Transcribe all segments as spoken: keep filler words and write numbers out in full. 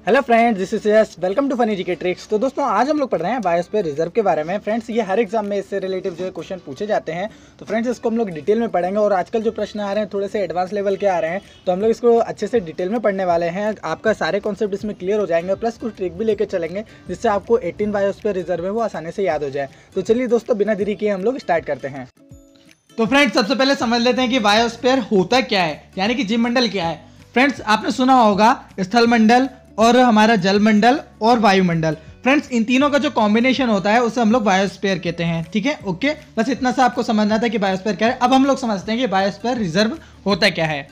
Hello friends, this is yes welcome to funny GK tricks. तो दोस्तों आज हम लोग पढ़ रहे हैं बायोस्फीयर रिजर्व के बारे में। फ्रेंड्स ये हर एग्जाम में इससे रिलेटिव जो है क्वेश्चन पूछे जाते हैं, तो फ्रेंड्स इसको हम लोग डिटेल में पढ़ेंगे। और आजकल जो प्रश्न आ रहे हैं थोड़े से एडवांस लेवल के आ रहे हैं, तो हम लोग इसको अच्छे से डिटेल में पढ़ने वाले हैं। आपका सारे कॉन्सेप्ट इसमें क्लियर हो जाएंगे, प्लस कुछ ट्रिक भी लेकर चलेंगे जिससे आपको एटीन बायोस्फीयर रिजर्व है वो आसानी से याद हो जाए। तो चलिए दोस्तों बिना देरी किए हम लोग स्टार्ट करते हैं। तो फ्रेंड्स सबसे पहले समझ लेते हैं कि बायोस्फीयर होता क्या है, यानी कि जीवमंडल क्या है। फ्रेंड्स आपने सुना होगा स्थल मंडल और हमारा जलमंडल और वायुमंडल। फ्रेंड्स इन तीनों का जो कॉम्बिनेशन होता है उसे हम लोग बायोस्फीयर कहते हैं। ठीक है, ओके, बस इतना सा आपको समझना था कि बायोस्फीयर क्या है। अब हम लोग समझते हैं कि बायोस्फीयर रिजर्व होता क्या है।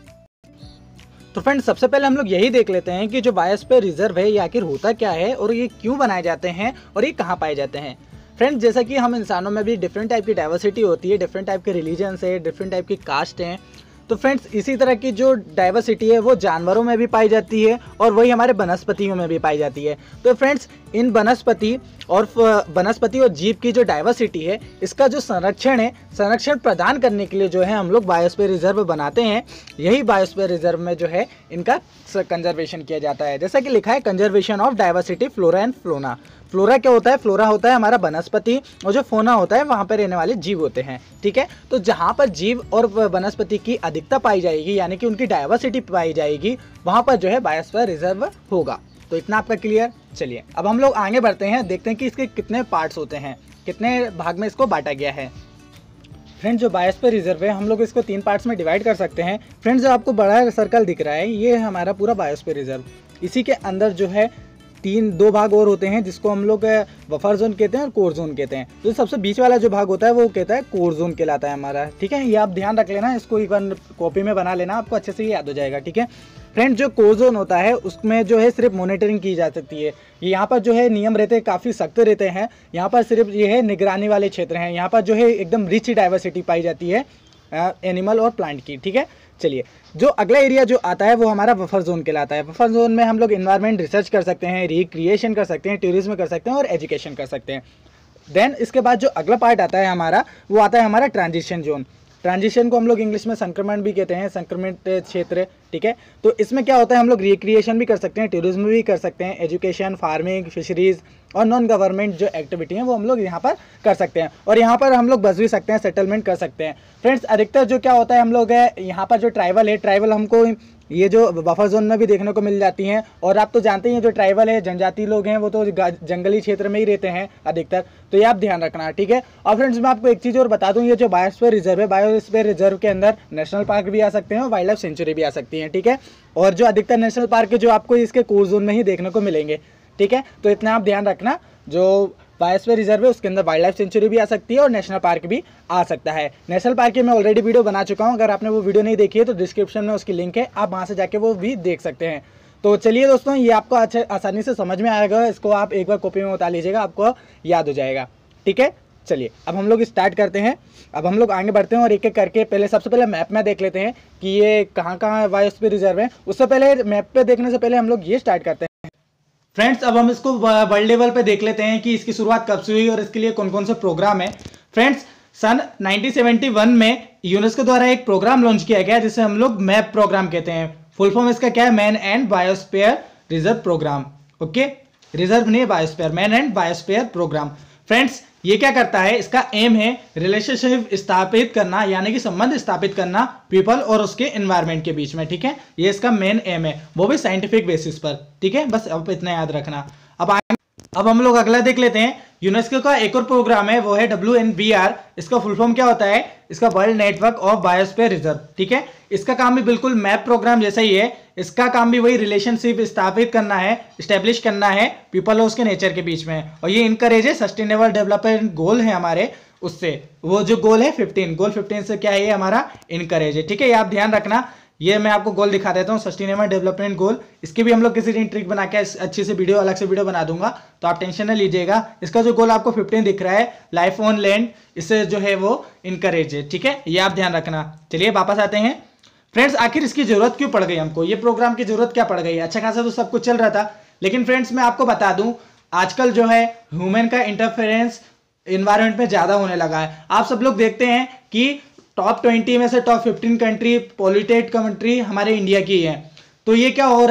तो फ्रेंड्स सबसे पहले हम लोग यही देख लेते हैं कि जो बायोस्फीयर रिजर्व है ये आखिर होता क्या है और ये क्यों बनाए जाते हैं और ये कहाँ पाए जाते हैं। फ्रेंड्स जैसा कि हम इंसानों में भी डिफरेंट टाइप की डाइवर्सिटी होती है, डिफरेंट टाइप के रिलीजन्स है, डिफरेंट टाइप की कास्ट हैं। तो फ्रेंड्स इसी तरह की जो डाइवर्सिटी है वो जानवरों में भी पाई जाती है और वही हमारे वनस्पतियों में भी पाई जाती है। तो फ्रेंड्स इन वनस्पति और वनस्पति और जीव की जो डाइवर्सिटी है इसका जो संरक्षण है, संरक्षण प्रदान करने के लिए जो है हम लोग बायोस्फीयर रिजर्व बनाते हैं। यही बायोस्फीयर रिजर्व में जो है इनका कंजर्वेशन किया जाता है। जैसा कि लिखा है conservation of diversity flora and fauna. Flora क्या होता है? फ्लोरा होता है हमारा वनस्पति, और जो फोना होता है वहाँ पर रहने वाले जीव होते हैं। ठीक है, तो जहाँ पर जीव और वनस्पति की अधिकता पाई जाएगी यानी कि उनकी डाइवर्सिटी पाई जाएगी वहाँ पर जो है बायोस्फीयर रिजर्व होगा। तो इतना आपका क्लियर। चलिए अब हम लोग आगे बढ़ते हैं, देखते हैं कि इसके कितने पार्ट्स होते हैं, कितने भाग में इसको बांटा गया है। फ्रेंड्स जो बायोस्फीयर रिजर्व है हम लोग इसको तीन पार्ट्स में डिवाइड कर सकते हैं। फ्रेंड्स जो आपको बड़ा सर्कल दिख रहा है ये है हमारा पूरा बायोस्फीयर रिजर्व। इसी के अंदर जो है तीन दो भाग और होते हैं जिसको हम लोग बफर जोन कहते हैं और कोर जोन कहते हैं। तो सबसे बीच वाला जो भाग होता है वो कहता है कोर जोन कहलाता है हमारा। ठीक है, ये आप ध्यान रख लेना, इसको एक बार कॉपी में बना लेना, आपको अच्छे से याद हो जाएगा। ठीक है फ्रेंड्स, जो कोर जोन होता है उसमें जो है सिर्फ मॉनिटरिंग की जा सकती है। ये यहाँ पर जो है नियम रहते हैं, काफ़ी सख्त रहते हैं। यहाँ पर सिर्फ ये है निगरानी वाले क्षेत्र हैं। यहाँ पर जो है एकदम रिच डाइवर्सिटी पाई जाती है एनिमल और प्लांट की। ठीक है, चलिए जो अगला एरिया जो आता है वो हमारा बफर जोन कहलाता है। बफर जोन में हम लोग इन्वायरमेंट रिसर्च कर सकते हैं, रिक्रिएशन कर सकते हैं, टूरिज्म कर सकते हैं और एजुकेशन कर सकते हैं। देन इसके बाद जो अगला पार्ट आता है हमारा वो आता है हमारा ट्रांजिशन जोन। ट्रांजिशन को हम लोग इंग्लिश में संक्रमण भी कहते हैं, संक्रमित क्षेत्र। ठीक है, तो इसमें क्या होता है हम लोग रिक्रिएशन भी कर सकते हैं, टूरिज्म भी कर सकते हैं, एजुकेशन, फार्मिंग, फिशरीज और नॉन गवर्नमेंट जो एक्टिविटी हैं वो हम लोग यहाँ पर कर सकते हैं। और यहाँ पर हम लोग बस भी सकते हैं, सेटलमेंट कर सकते हैं। फ्रेंड्स अधिकतर जो क्या होता है हम लोग है यहाँ पर जो ट्राइबल है, ट्राइबल हमको ये जो बफर जोन में भी देखने को मिल जाती हैं। और आप तो जानते हैं जो ट्राइबल है, जनजाति लोग हैं, वो तो जंगली क्षेत्र में ही रहते हैं अधिकतर, तो ये आप ध्यान रखना। ठीक है, और फ्रेंड्स मैं आपको एक चीज़ और बता दूं, ये जो बायोस्फीयर रिजर्व है, बायोस्फीयर रिजर्व के अंदर नेशनल पार्क भी आ सकते हैं और वाइल्ड लाइफ सेंचुरी भी आ सकती हैं। ठीक है, और जो अधिकतर नेशनल पार्क है जो आपको इसके कोर जोन में ही देखने को मिलेंगे। ठीक है, तो इतना आप ध्यान रखना, जो बायोस्फीयर रिजर्व है उसके अंदर वाइल्ड लाइफ सेंचुरी भी आ सकती है और नेशनल पार्क भी आ सकता है। नेशनल पार्क की मैं ऑलरेडी वीडियो बना चुका हूं, अगर आपने वो वीडियो नहीं देखी है तो डिस्क्रिप्शन में उसकी लिंक है, आप वहां से जाके वो भी देख सकते हैं। तो चलिए दोस्तों ये आपको अच्छे आसानी से समझ में आएगा, इसको आप एक बार कॉपी में उतार लीजिएगा, आपको याद हो जाएगा। ठीक है, चलिए अब हम लोग स्टार्ट करते हैं। अब हम लोग आगे बढ़ते हैं और एक एक करके पहले सबसे पहले मैप में देख लेते हैं कि ये कहाँ कहाँ बायोस्फीयर रिजर्व है। उससे पहले मैप पे देखने से पहले हम लोग ये स्टार्ट करते हैं। फ्रेंड्स अब हम इसको वर्ल्ड लेवल पे देख लेते हैं कि इसकी शुरुआत कब से हुई और इसके लिए कौन कौन से प्रोग्राम है। फ्रेंड्स सन नाइनटीन सेवेंटी वन में यूनेस्को द्वारा एक प्रोग्राम लॉन्च किया गया जिसे हम लोग मैप प्रोग्राम कहते हैं। फुल फॉर्म इसका क्या है? Man and biosphere reserve program. Okay, reserve नहीं है, biosphere, man and biosphere program. Friends ये क्या करता है? इसका एम है रिलेशनशिप स्थापित करना, यानी कि संबंध स्थापित करना पीपल और उसके एनवायरनमेंट के बीच में। ठीक है, ये इसका मेन एम है, वो भी साइंटिफिक बेसिस पर। ठीक है, बस अब इतना याद रखना। अब आगे अब हम लोग अगला देख लेते हैं। यूनेस्को का एक और प्रोग्राम है वो है डब्ल्यू एन बी आर। इसका फुल फॉर्म क्या होता है? इसका world network of biosphere reserve. ठीक है, इसका काम भी बिल्कुल मैप प्रोग्राम जैसा ही है। इसका काम भी वही रिलेशनशिप स्थापित करना है, स्टैब्लिश करना है पीपल और उसके नेचर के बीच में। और ये इनकरेज है सस्टेनेबल डेवलपमेंट गोल है हमारे, उससे वो जो गोल है फिफ्टीन, गोल फिफ्टीन से क्या है ये हमारा इनकरेज है। ठीक है, ये आप ध्यान रखना। ये मैं आपको गोल दिखा देता हूँ, सस्टेनेबल डेवलपमेंट गोल। इसकी भी हम लोग किसी दिन ट्रिक बना के अच्छी से वीडियो, अलग से वीडियो बना दूंगा, तो आप टेंशन न लीजिएगा। इसका जो गोल आपको फिफ्टीन दिख रहा है, लाइफ ऑन लैंड, इससे जो है वो इनकरेज है। ठीक है, ये आप ध्यान रखना। चलिए वापस आते हैं। फ्रेंड्स आखिर इसकी जरूरत क्यों पड़ गई हमको? ये प्रोग्राम की जरूरत क्या पड़ गई? अच्छा खासा तो सब कुछ चल रहा था, लेकिन फ्रेंड्स मैं आपको बता दूं आजकल जो है ह्यूमन का इंटरफेरेंस इन्वायरमेंट में ज्यादा होने लगा है। आप सब लोग देखते हैं कि टॉप ट्वेंटी में से top fifteen country polluted country हमारे इंडिया की है। तो ये क्या हो रहा है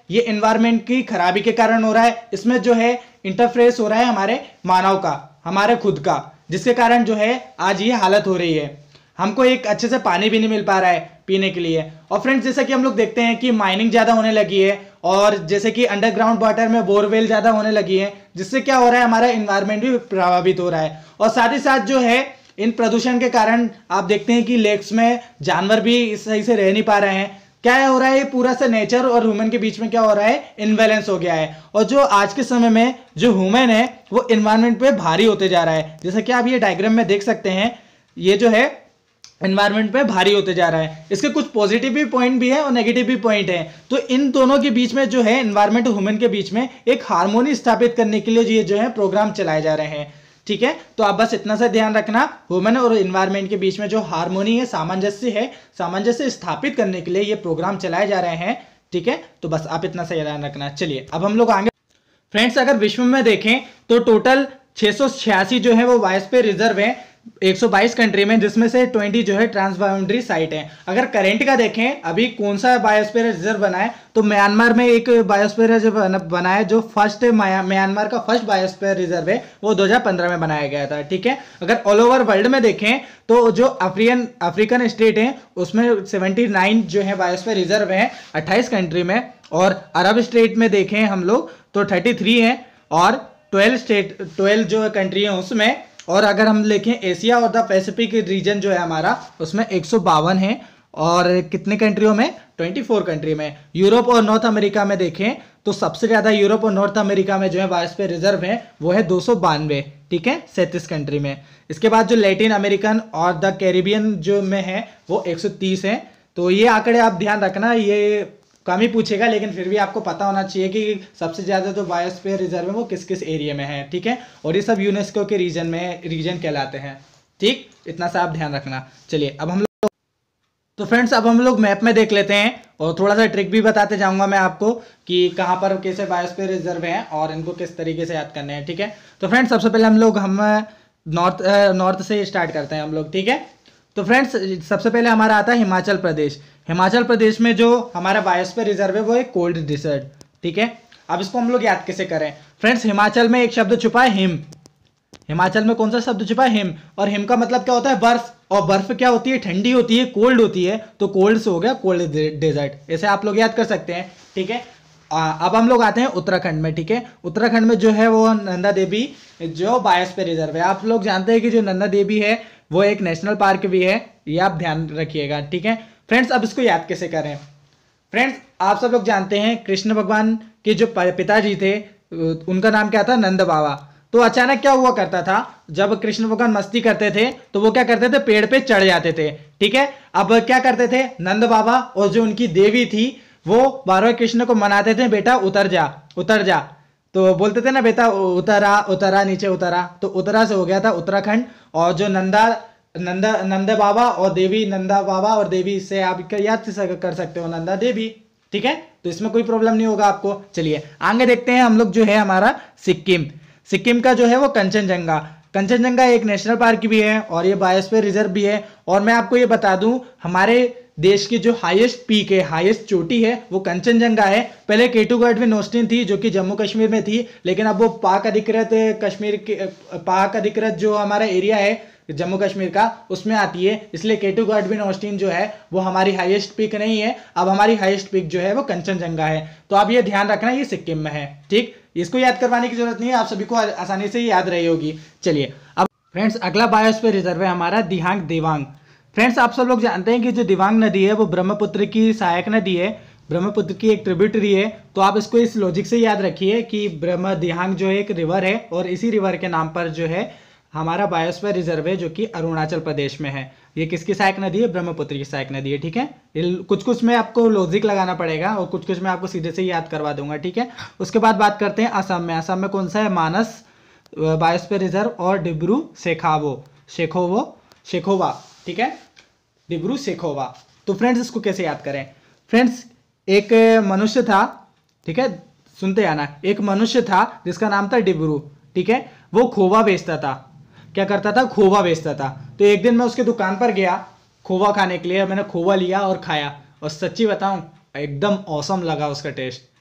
ये एनवायरमेंट की खराबी के कारण हो रहा है। इसमें जो है इंटरफेस हो रहा है हमारे मानव का, हमारे खुद का, जिसके कारण जो है आज ये हालत हो रही है। हमको एक अच्छे से पानी भी नहीं मिल पा रहा है पीने के लिए। और फ्रेंड्स जैसा कि हम लोग देखते हैं कि माइनिंग ज़्यादा होने लगी है और जैसे कि अंडरग्राउंड वाटर में बोरवेल ज़्यादा होने लगी है, जिससे क्या हो रहा है हमारा इन्वायरमेंट भी प्रभावित हो रहा है। और साथ ही साथ जो है इन प्रदूषण के कारण आप देखते हैं कि लेक्स में जानवर भी सही से रह नहीं पा रहे हैं। क्या हो रहा है, ये पूरा सा नेचर और ह्यूमन के बीच में क्या हो रहा है, इनबैलेंस हो गया है। और जो आज के समय में जो ह्यूमन है वो इन्वायरमेंट पे भारी होते जा रहा है। जैसा कि आप ये डायग्राम में देख सकते हैं, ये जो है एनवायरनमेंट पे भारी होते जा रहा है। इसके कुछ पॉजिटिव भी पॉइंट भी है और नेगेटिव भी पॉइंट है। तो इन दोनों के बीच में जो है एनवायरनमेंट और ह्यूमन के बीच में एक हार्मोनी स्थापित करने के लिए ये जो है प्रोग्राम चलाए जा रहे हैं। ठीक है, तो आप बस इतना सा ध्यान रखना, ह्यूमन और एनवायरनमेंट के बीच में जो हार्मोनी है, सामंजस्य है, सामंजस्य स्थापित करने के लिए ये प्रोग्राम चलाए जा रहे हैं। ठीक है, तो बस आप इतना सा ध्यान रखना। चलिए अब हम लोग आगे। फ्रेंड्स अगर विश्व में देखें तो टोटल छह सौ छियासी जो है वो बायोस्फीयर रिजर्व है एक सौ बाईस कंट्री में, जिसमें से बीस जो है ट्रांसबाउंड्री साइट है। अगर करंट का देखें अभी कौन सा बायोस्फीयर रिजर्व बना है, तो म्यांमार में एक बायोस्फीयर रिजर्व बना है, जो फर्स्ट म्यांमार का फर्स्ट बायोस्फीयर रिजर्व है, वो दो हज़ार पंद्रह में बनाया गया था। ठीक है, अगर ऑल ओवर वर्ल्ड में देखें तो जो अफ्रीकन अफ्रीकन स्टेट है उसमें उन्यासी जो है बायोस्फीयर रिजर्व है अट्ठाईस कंट्री में, और अरब स्टेट में देखें हम लोग तो तैंतीस है, और बारह स्टेट बारह जो कंट्री है उसमें। और अगर हम देखें एशिया और द पैसिफिक रीजन जो है हमारा, उसमें एक सौ बावन है, और कितने कंट्रियों में, चौबीस कंट्री में। यूरोप और नॉर्थ अमेरिका में देखें तो सबसे ज़्यादा यूरोप और नॉर्थ अमेरिका में जो है बायोस्फीयर रिजर्व है वो है दो सौ बानवे। ठीक है, सैंतीस कंट्री में। इसके बाद जो लैटिन अमेरिकन और द कैरिबियन जो में है वो एक सौ तीस है। तो ये आंकड़े आप ध्यान रखना, ये कम ही पूछेगा, लेकिन फिर भी आपको पता होना चाहिए कि सबसे ज़्यादा जो बायोस्फीयर रिजर्व है वो किस किस एरिया में है। ठीक है, और ये सब यूनेस्को के रीजन में रीजन कहलाते हैं। ठीक, इतना सा आप ध्यान रखना। चलिए अब हम लोग, तो फ्रेंड्स अब हम लोग मैप में देख लेते हैं, और थोड़ा सा ट्रिक भी बताते जाऊंगा मैं आपको कि कहाँ पर कैसे बायोस्फीयर रिजर्व हैं और इनको किस तरीके से याद करने हैं। ठीक है, तो फ्रेंड्स सबसे पहले हम लोग हम नॉर्थ नॉर्थ से स्टार्ट करते हैं हम लोग। ठीक है, तो फ्रेंड्स सबसे पहले हमारा आता है हिमाचल प्रदेश। हिमाचल प्रदेश में जो हमारा बायोस्फीयर रिजर्व है वो है कोल्ड डिसर्ट। ठीक है, अब इसको हम लोग याद कैसे करें। फ्रेंड्स हिमाचल में एक शब्द छुपा है हिम। हिमाचल में कौन सा शब्द छुपा है, हिम। और हिम का मतलब क्या होता है, बर्फ। और बर्फ क्या होती है, ठंडी होती है, कोल्ड होती है, तो कोल्ड से हो गया कोल्ड डेजर्ट। ऐसे आप लोग याद कर सकते हैं। ठीक है, आ, अब हम लोग आते हैं उत्तराखंड में। ठीक है, उत्तराखंड में जो है वो नंदा देवी जो बायोस्फीयर रिजर्व है। आप लोग जानते हैं कि जो नंदा देवी है वो एक नेशनल पार्क भी है, ये आप ध्यान रखिएगा। ठीक है फ्रेंड्स, अब इसको याद कैसे करें। फ्रेंड्स आप सब लोग जानते हैं कृष्ण भगवान के जो पिताजी थे उनका नाम क्या था, नंद बाबा। तो अचानक क्या हुआ करता था, जब कृष्ण भगवान मस्ती करते थे तो वो क्या करते थे, पेड़ पे चढ़ जाते थे। ठीक है, अब क्या करते थे नंद बाबा और जो उनकी देवी थी वो बार कृष्ण को मनाते थे, बेटा उतर जा उतर जा। तो बोलते थे ना, बेटा उतरा उतरा नीचे उतरा, तो उतरा से हो गया था उत्तराखंड। और जो नंदा नंदा नंदा बाबा और देवी, नंदा बाबा और देवी, इससे आप याद कर सकते हो नंदा देवी। ठीक है, तो इसमें कोई प्रॉब्लम नहीं होगा आपको। चलिए आगे देखते हैं हम लोग जो है हमारा सिक्किम। सिक्किम का जो है वो कंचनजंगा। कंचनजंगा एक नेशनल पार्क भी है और ये बायोस्फीयर रिजर्व भी है। और मैं आपको ये बता दूं, हमारे देश की जो हाईएस्ट पीक है, हाईएस्ट चोटी है, वो कंचनजंगा है। पहले केटूगढ़ में नोस्टिन थी जो कि जम्मू कश्मीर में थी, लेकिन अब वो पाक अधिकृत कश्मीर के पाक अधिकृत जो हमारा एरिया है जम्मू कश्मीर का, उसमें आती है। इसलिए केटूगढ़ भी नोस्टिन जो है वो हमारी हाईएस्ट पीक नहीं है। अब हमारी हाईएस्ट पीक जो है वो कंचनजंगा है। तो आप ये ध्यान रखना, ये सिक्किम में है। ठीक, इसको याद करवाने की जरूरत नहीं है, आप सभी को आसानी से याद रही होगी। चलिए अब फ्रेंड्स अगला बायोस्फीयर रिजर्व है हमारा दिहांग देवांग। फ्रेंड्स आप सब लोग जानते हैं कि जो दिवांग नदी है वो ब्रह्मपुत्र की सहायक नदी है, ब्रह्मपुत्र की एक ट्रिब्यूटरी है। तो आप इसको इस लॉजिक से याद रखिए कि ब्रह्म दिहांग जो एक रिवर है और इसी रिवर के नाम पर जो है हमारा बायोस्फीयर रिजर्व है जो कि अरुणाचल प्रदेश में है। ये किसकी सहायक नदी है, ब्रह्मपुत्र की सहायक नदी है। ठीक है, कुछ कुछ में आपको लॉजिक लगाना पड़ेगा और कुछ कुछ में आपको सीधे से याद करवा दूंगा। ठीक है, उसके बाद बात करते हैं असम में। असम में कौन सा है, मानस बायोस्फीयर रिजर्व और डिब्रू सेखावो शेखोवो शेखोवा। ठीक है, डिब्रू सेखोवा। तो फ्रेंड्स इसको कैसे याद करें। फ्रेंड्स एक मनुष्य था, ठीक है, सुनते आना, एक मनुष्य था जिसका नाम था डिब्रू। ठीक है, वो खोवा बेचता था। क्या करता था, खोवा बेचता था। तो एक दिन मैं उसके दुकान पर गया खोवा खाने के लिए, मैंने खोवा लिया और खाया, और सच्ची बताऊं एकदम औसम लगा उसका टेस्ट।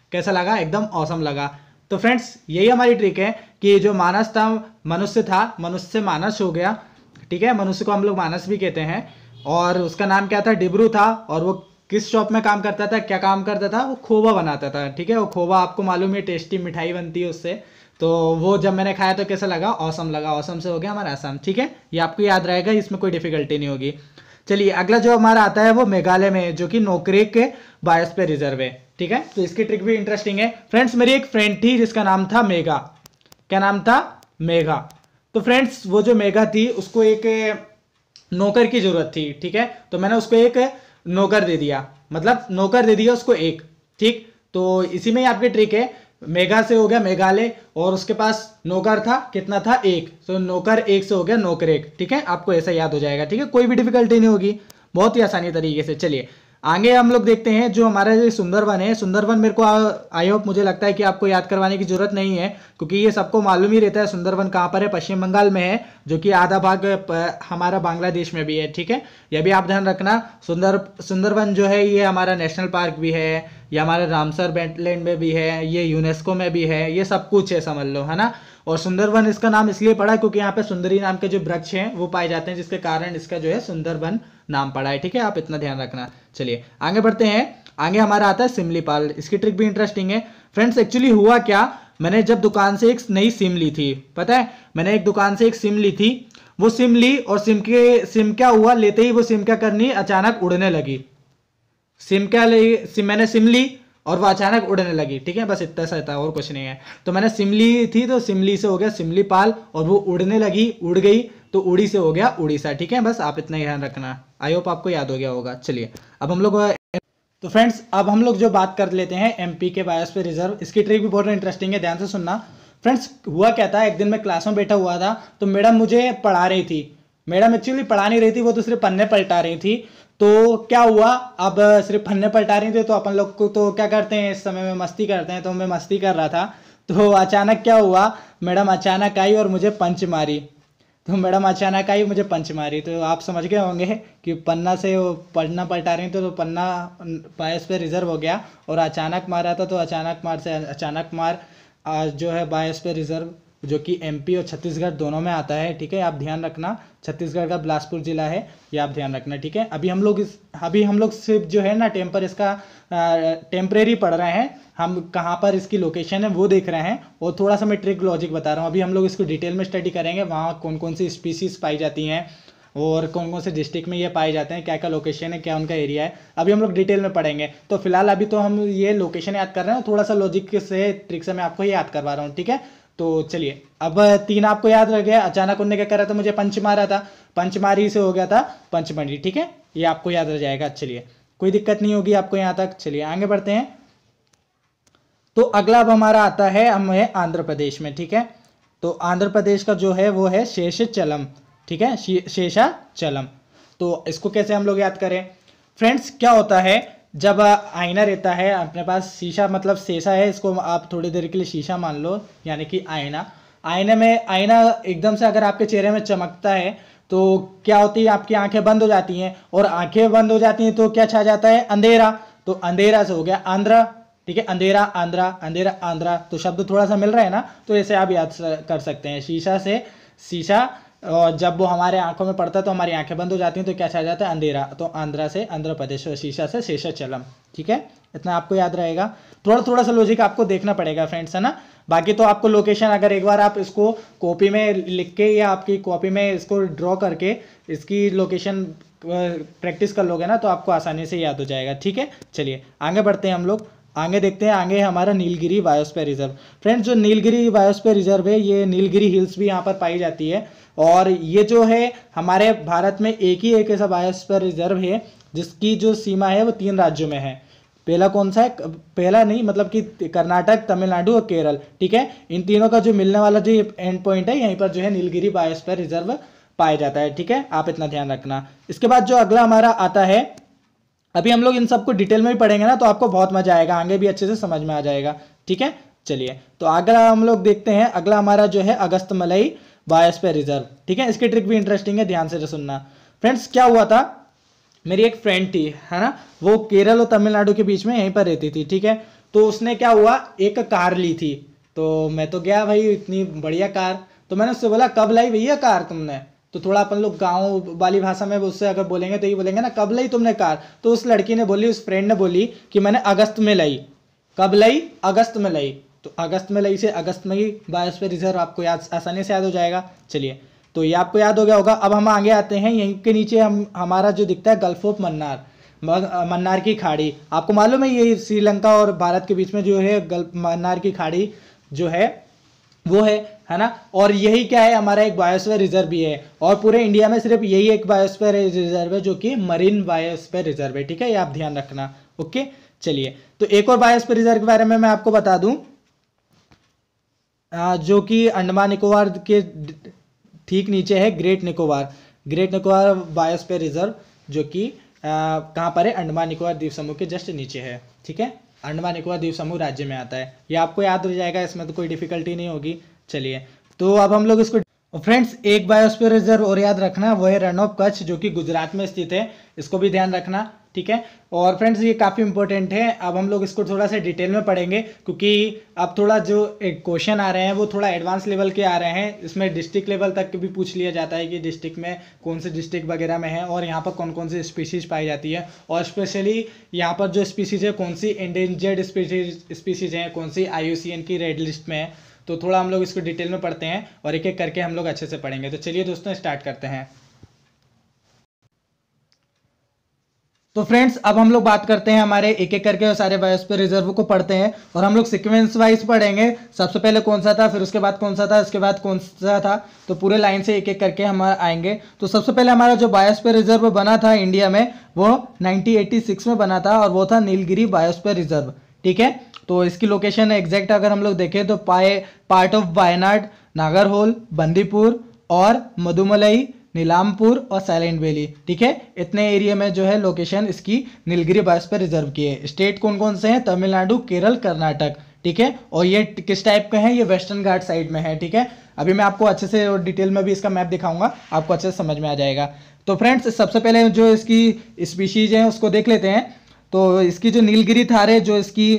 कैसा लगा? एकदम औसम लगा। तो फ्रेंड्स यही हमारी ट्रिक है कि जो मानस था मनुष्य था, मनुष्य से मानस हो गया, ठीक है। मनुष्य को हम लोग मानस भी कहते हैं, और उसका नाम क्या था? डिब्रू था। और वो किस शॉप में काम करता था? क्या काम करता था? वो खोवा बनाता था, ठीक है। वो खोवा आपको मालूम है, टेस्टी मिठाई बनती है उससे। तो वो जब मैंने खाया तो कैसा लगा? औसम लगा। औसम से हो गया हमारा आसाम, ठीक है। ये आपको याद रहेगा, इसमें कोई डिफिकल्टी नहीं होगी। चलिए अगला जो हमारा आता है वो मेघालय में, जो कि नोकरेक के बायोस्फीयर रिजर्व है, ठीक है। तो इसकी ट्रिक भी इंटरेस्टिंग है। फ्रेंड्स मेरी एक फ्रेंड थी जिसका नाम था मेघा। क्या नाम था? मेघा। तो फ्रेंड्स वो जो मेघा थी उसको एक नौकर की जरूरत थी, ठीक है। तो मैंने उसको एक नौकर दे दिया, मतलब नौकर दे दिया उसको एक, ठीक। तो इसी में ही आपकी ट्रिक है। मेघा से हो गया मेघालय, और उसके पास नौकर था, कितना था? एक। तो नौकर एक से हो गया नौकरेक, ठीक है। आपको ऐसा याद हो जाएगा, ठीक है। कोई भी डिफिकल्टी नहीं होगी, बहुत ही आसानी तरीके से। चलिए आगे हम लोग देखते हैं जो हमारा जो सुंदरवन है। सुंदरवन मेरे को आई होप मुझे लगता है कि आपको याद करवाने की जरूरत नहीं है, क्योंकि ये सबको मालूम ही रहता है सुंदरवन कहाँ पर है। पश्चिम बंगाल में है, जो कि आधा भाग हमारा बांग्लादेश में भी है, ठीक है। यह भी आप ध्यान रखना। सुंदर सुंदरवन जो है ये हमारा नेशनल पार्क भी है, ये हमारे रामसर वेटलैंड में भी है, ये यूनेस्को में भी है, ये सब कुछ है समझ लो, है ना। और सुंदरवन इसका नाम इसलिए पड़ा क्योंकि यहाँ पे सुंदरी नाम के जो वृक्ष हैं वो पाए जाते हैं, जिसके कारण इसका जो है सुंदरवन नाम पड़ा है, ठीक है। आप इतना ध्यान रखना। चलिए आगे बढ़ते हैं। आगे हमारा आता है सिमलीपाल। इसकी ट्रिक भी इंटरेस्टिंग है। फ्रेंड्स एक्चुअली हुआ क्या, मैंने जब दुकान से एक नई सिम ली थी, पता है, मैंने एक दुकान से एक सिम ली थी। वो सिम ली और सिम के सिम क्या हुआ, लेते ही वो सिम क्या करनी, अचानक उड़ने लगी। सिम क्या ली, सिम मैंने सिम ली और वो अचानक उड़ने लगी, ठीक है। बस इतना सा था, और कुछ नहीं है। तो मैंने सिमली थी तो सिमली से हो गया सिमलीपाल, और वो उड़ने लगी, उड़ गई तो उड़ी से हो गया उड़ीसा, ठीक है। बस आप इतना ध्यान रखना। आई होप आपको याद हो गया होगा। चलिए अब हम लोग तो फ्रेंड्स अब हम लोग जो बात कर लेते हैं एमपी के बायोस्फीयर रिजर्व। इसकी ट्रिक भी बहुत इंटरेस्टिंग है, ध्यान से सुनना। फ्रेंड्स हुआ क्या था, एक दिन मैं क्लास में बैठा हुआ था, तो मैडम मुझे पढ़ा रही थी। मैडम एक्चुअली पढ़ा नहीं रही थी, वो तो सिर्फ पन्ने पलटा रही थी। तो क्या हुआ, अब सिर्फ पन्ने पलटा रही थी तो अपन लोग को तो क्या करते हैं इस समय में, मस्ती करते हैं। तो मैं मस्ती कर रहा था, तो अचानक क्या हुआ, मैडम अचानक आई और मुझे पंच मारी। तो मैडम अचानक आई मुझे पंच मारी, तो आप समझ गए होंगे कि पन्ना से वो पढ़ना पलटा रही थी, तो पन्ना बायोस्फीयर रिजर्व हो गया। और अचानक मारा था, तो अचानक मार से अचानक मार आज जो है बायोस्फीयर रिजर्व, जो कि एमपी और छत्तीसगढ़ दोनों में आता है, ठीक है। आप ध्यान रखना, छत्तीसगढ़ का बिलासपुर जिला है, ये आप ध्यान रखना, ठीक है। अभी हम लोग इस अभी हम लोग सिर्फ जो है ना टेम्पर इसका टेम्परेरी पढ़ रहे हैं, हम कहाँ पर इसकी लोकेशन है वो देख रहे हैं, और थोड़ा सा मैं ट्रिक लॉजिक बता रहा हूँ। अभी हम लोग इसको डिटेल में स्टडी करेंगे, वहाँ कौन कौन सी स्पीसीज पाई जाती हैं और कौन कौन से डिस्ट्रिक्ट में ये पाए जाते हैं, क्या क्या लोकेशन है, क्या उनका एरिया है, अभी हम लोग डिटेल में पढ़ेंगे। तो फिलहाल अभी तो हम ये लोकेशन याद कर रहे हैं, थोड़ा सा लॉजिक से ट्रिक से मैं आपको याद करवा रहा हूँ, ठीक है। तो चलिए अब तीन आपको याद रह गया। अचानक उन्होंने क्या करा था, मुझे पंच मारा था, पंच मारी से हो गया था पंचमढ़ी, ठीक है। ये आपको याद रह जाएगा। चलिए कोई दिक्कत नहीं होगी आपको यहाँ तक। चलिए आगे बढ़ते हैं। तो अगला अब हमारा आता है, हम है आंध्र प्रदेश में, ठीक है। तो आंध्र प्रदेश का जो है वो है शेषाचलम, ठीक है, शेषाचलम। तो इसको कैसे हम लोग याद करें। फ्रेंड्स क्या होता है, जब आईना रहता है अपने पास, शीशा मतलब शीशा है, इसको आप थोड़ी देर के लिए शीशा मान लो, यानी कि आईना। आईने में आईना एकदम से अगर आपके चेहरे में चमकता है तो क्या होती है, आपकी आंखें बंद हो जाती हैं, और आंखें बंद हो जाती हैं तो क्या छा जाता है, अंधेरा। तो अंधेरा से हो गया आंध्रा, ठीक है। अंधेरा आंध्रा, अंधेरा आंध्रा, तो शब्द थोड़ा सा मिल रहा है ना, तो ऐसे आप याद कर सकते हैं। शीशा से शीशा, और जब वो हमारे आंखों में पड़ता है तो हमारी आंखें बंद हो जाती हैं, तो क्या छा जाता है, अंधेरा। तो आंध्रा से आंध्र प्रदेश, शीशा से शेषाचलम, ठीक है। इतना आपको याद रहेगा। थोड़ा थोड़ा सा लॉजिक आपको देखना पड़ेगा फ्रेंड्स, है ना। बाकी तो आपको लोकेशन अगर एक बार आप इसको कॉपी में लिख के या आपकी कॉपी में इसको ड्रॉ करके इसकी लोकेशन प्रैक्टिस कर लोगे ना, तो आपको आसानी से याद हो जाएगा, ठीक है। चलिए आगे बढ़ते हैं हम लोग। आगे देखते हैं, आगे हमारा नीलगिरी बायोस्फीयर रिजर्व। फ्रेंड्स जो नीलगिरी बायोस्फीयर रिजर्व है, ये नीलगिरी हिल्स भी यहाँ पर पाई जाती है, और ये जो है हमारे भारत में एक ही एक ऐसा बायोस्फीयर रिजर्व है जिसकी जो सीमा है वो तीन राज्यों में है। पहला कौन सा है, पहला नहीं मतलब कि कर्नाटक, तमिलनाडु और केरल, ठीक है। इन तीनों का जो मिलने वाला जो एंड पॉइंट है, यहीं पर जो है नीलगिरी बायोस्फीयर रिजर्व पाया जाता है, ठीक है। आप इतना ध्यान रखना। इसके बाद जो अगला हमारा आता है, अभी हम लोग इन सबको डिटेल में भी पढ़ेंगे ना, तो आपको बहुत मजा आएगा, आगे भी अच्छे से समझ में आ जाएगा, ठीक है। चलिए तो अगला हम लोग देखते हैं। अगला हमारा जो है अगस्तमलई बायोस्फीयर रिजर्व, ठीक है। इसकी ट्रिक भी इंटरेस्टिंग है, ध्यान से सुनना। फ्रेंड्स क्या हुआ था, मेरी एक फ्रेंड थी, है ना, वो केरल और तमिलनाडु के बीच में यहीं पर रहती थी, ठीक है। तो उसने क्या हुआ, एक कार ली थी। तो मैं तो गया भाई, इतनी बढ़िया कार, तो मैंने उससे बोला कब लाई भैया कार तुमने। तो थोड़ा अपन लोग गाँव वाली भाषा में उससे अगर बोलेंगे तो ये बोलेंगे ना कब लाई तुमने कार। तो उस लड़की ने बोली, उस फ्रेंड ने बोली कि मैंने अगस्त में लाई। कब लाई, अगस्त में लाई। तो अगस्त में लाई से अगस्त में ही बायोस्फीयर रिजर्व आपको याद, आसानी से याद हो जाएगा। चलिए, तो ये आपको याद हो गया होगा। अब हम आगे आते हैं, यहीं के नीचे हम हमारा जो दिखता है गल्फ ऑफ मन्नार, मन्नार की खाड़ी। आपको मालूम है ये श्रीलंका और भारत के बीच में जो है गल्फ मन्नार की खाड़ी जो है वो है है ना। और यही क्या है, हमारा एक बायोस्फीयर रिजर्व भी है। और पूरे इंडिया में सिर्फ यही एक बायोस्फीयर रिजर्व है जो कि मरीन बायोस्फीयर रिजर्व है, ठीक है, ये आप ध्यान रखना। ओके, चलिए, तो एक और बायोस्फीयर रिजर्व के बारे में मैं आपको बता दूं, जो कि अंडमान निकोबार के ठीक नीचे है, Great Nicobar, Great Nicobar biosphere reserve, जो कि कहाँ पर है, अंडमान निकोबार द्वीप समूह के जस्ट नीचे है, ठीक है। अंडमान निकोबार द्वीप समूह राज्य में आता है, ये आपको याद हो जाएगा, इसमें तो कोई डिफिकल्टी नहीं होगी। चलिए, तो अब हम लोग इसको, फ्रेंड्स एक बायोस्फीयर रिजर्व और याद रखना, वो है रण ऑफ कच्छ, जो कि गुजरात में स्थित है, इसको भी ध्यान रखना, ठीक है। और फ्रेंड्स ये काफ़ी इंपॉर्टेंट है, अब हम लोग इसको थोड़ा सा डिटेल में पढ़ेंगे, क्योंकि अब थोड़ा जो एक क्वेश्चन आ रहे हैं वो थोड़ा एडवांस लेवल के आ रहे हैं। इसमें डिस्ट्रिक्ट लेवल तक भी पूछ लिया जाता है कि डिस्ट्रिक्ट में कौन से डिस्ट्रिक्ट वगैरह में है और यहाँ पर कौन कौन सी स्पीशीज पाई जाती है, और स्पेशली यहाँ पर जो स्पीशीज है कौन सी एंडेंजर्ड स्पीशीज स्पीशीज हैं, कौन सी आई यू सी एन की रेड लिस्ट में है। तो थोड़ा हम लोग इसको डिटेल में पढ़ते हैं और एक एक करके हम लोग अच्छे से पढ़ेंगे। तो चलिए दोस्तों, स्टार्ट करते हैं। तो फ्रेंड्स अब हम लोग बात करते हैं हमारे एक एक करके सारे बायोस्फीयर रिजर्व को पढ़ते हैं, और हम लोग सीक्वेंस वाइज पढ़ेंगे। सबसे पहले कौन सा था, फिर उसके बाद कौन सा था, उसके बाद कौन सा था, तो पूरे लाइन से एक एक करके हम आएंगे। तो सबसे पहले हमारा जो बायोस्फीयर रिजर्व बना था इंडिया में वो नाइनटीन एटी सिक्स में बना था, और वो था नीलगिरी बायोस्फीयर रिजर्व, ठीक है। तो इसकी लोकेशन एग्जैक्ट अगर हम लोग देखें तो पाए पार्ट ऑफ वायनाड, नागरहोल, बंदीपुर और मधुमलई, नीलामपुर और साइलेंट वैली, ठीक है। इतने एरिया में जो है लोकेशन इसकी नीलगिरी बायोस्फीयर रिजर्व की है। स्टेट कौन कौन से हैं, तमिलनाडु, केरल, कर्नाटक, ठीक है। और ये किस टाइप का है, ये वेस्टर्न घाट साइड में है, ठीक है। अभी मैं आपको अच्छे से और डिटेल में भी इसका मैप दिखाऊंगा, आपको अच्छे से समझ में आ जाएगा। तो फ्रेंड्स सबसे पहले जो इसकी स्पीशीज है उसको देख लेते हैं। तो इसकी जो नीलगिरी थार है, जो इसकी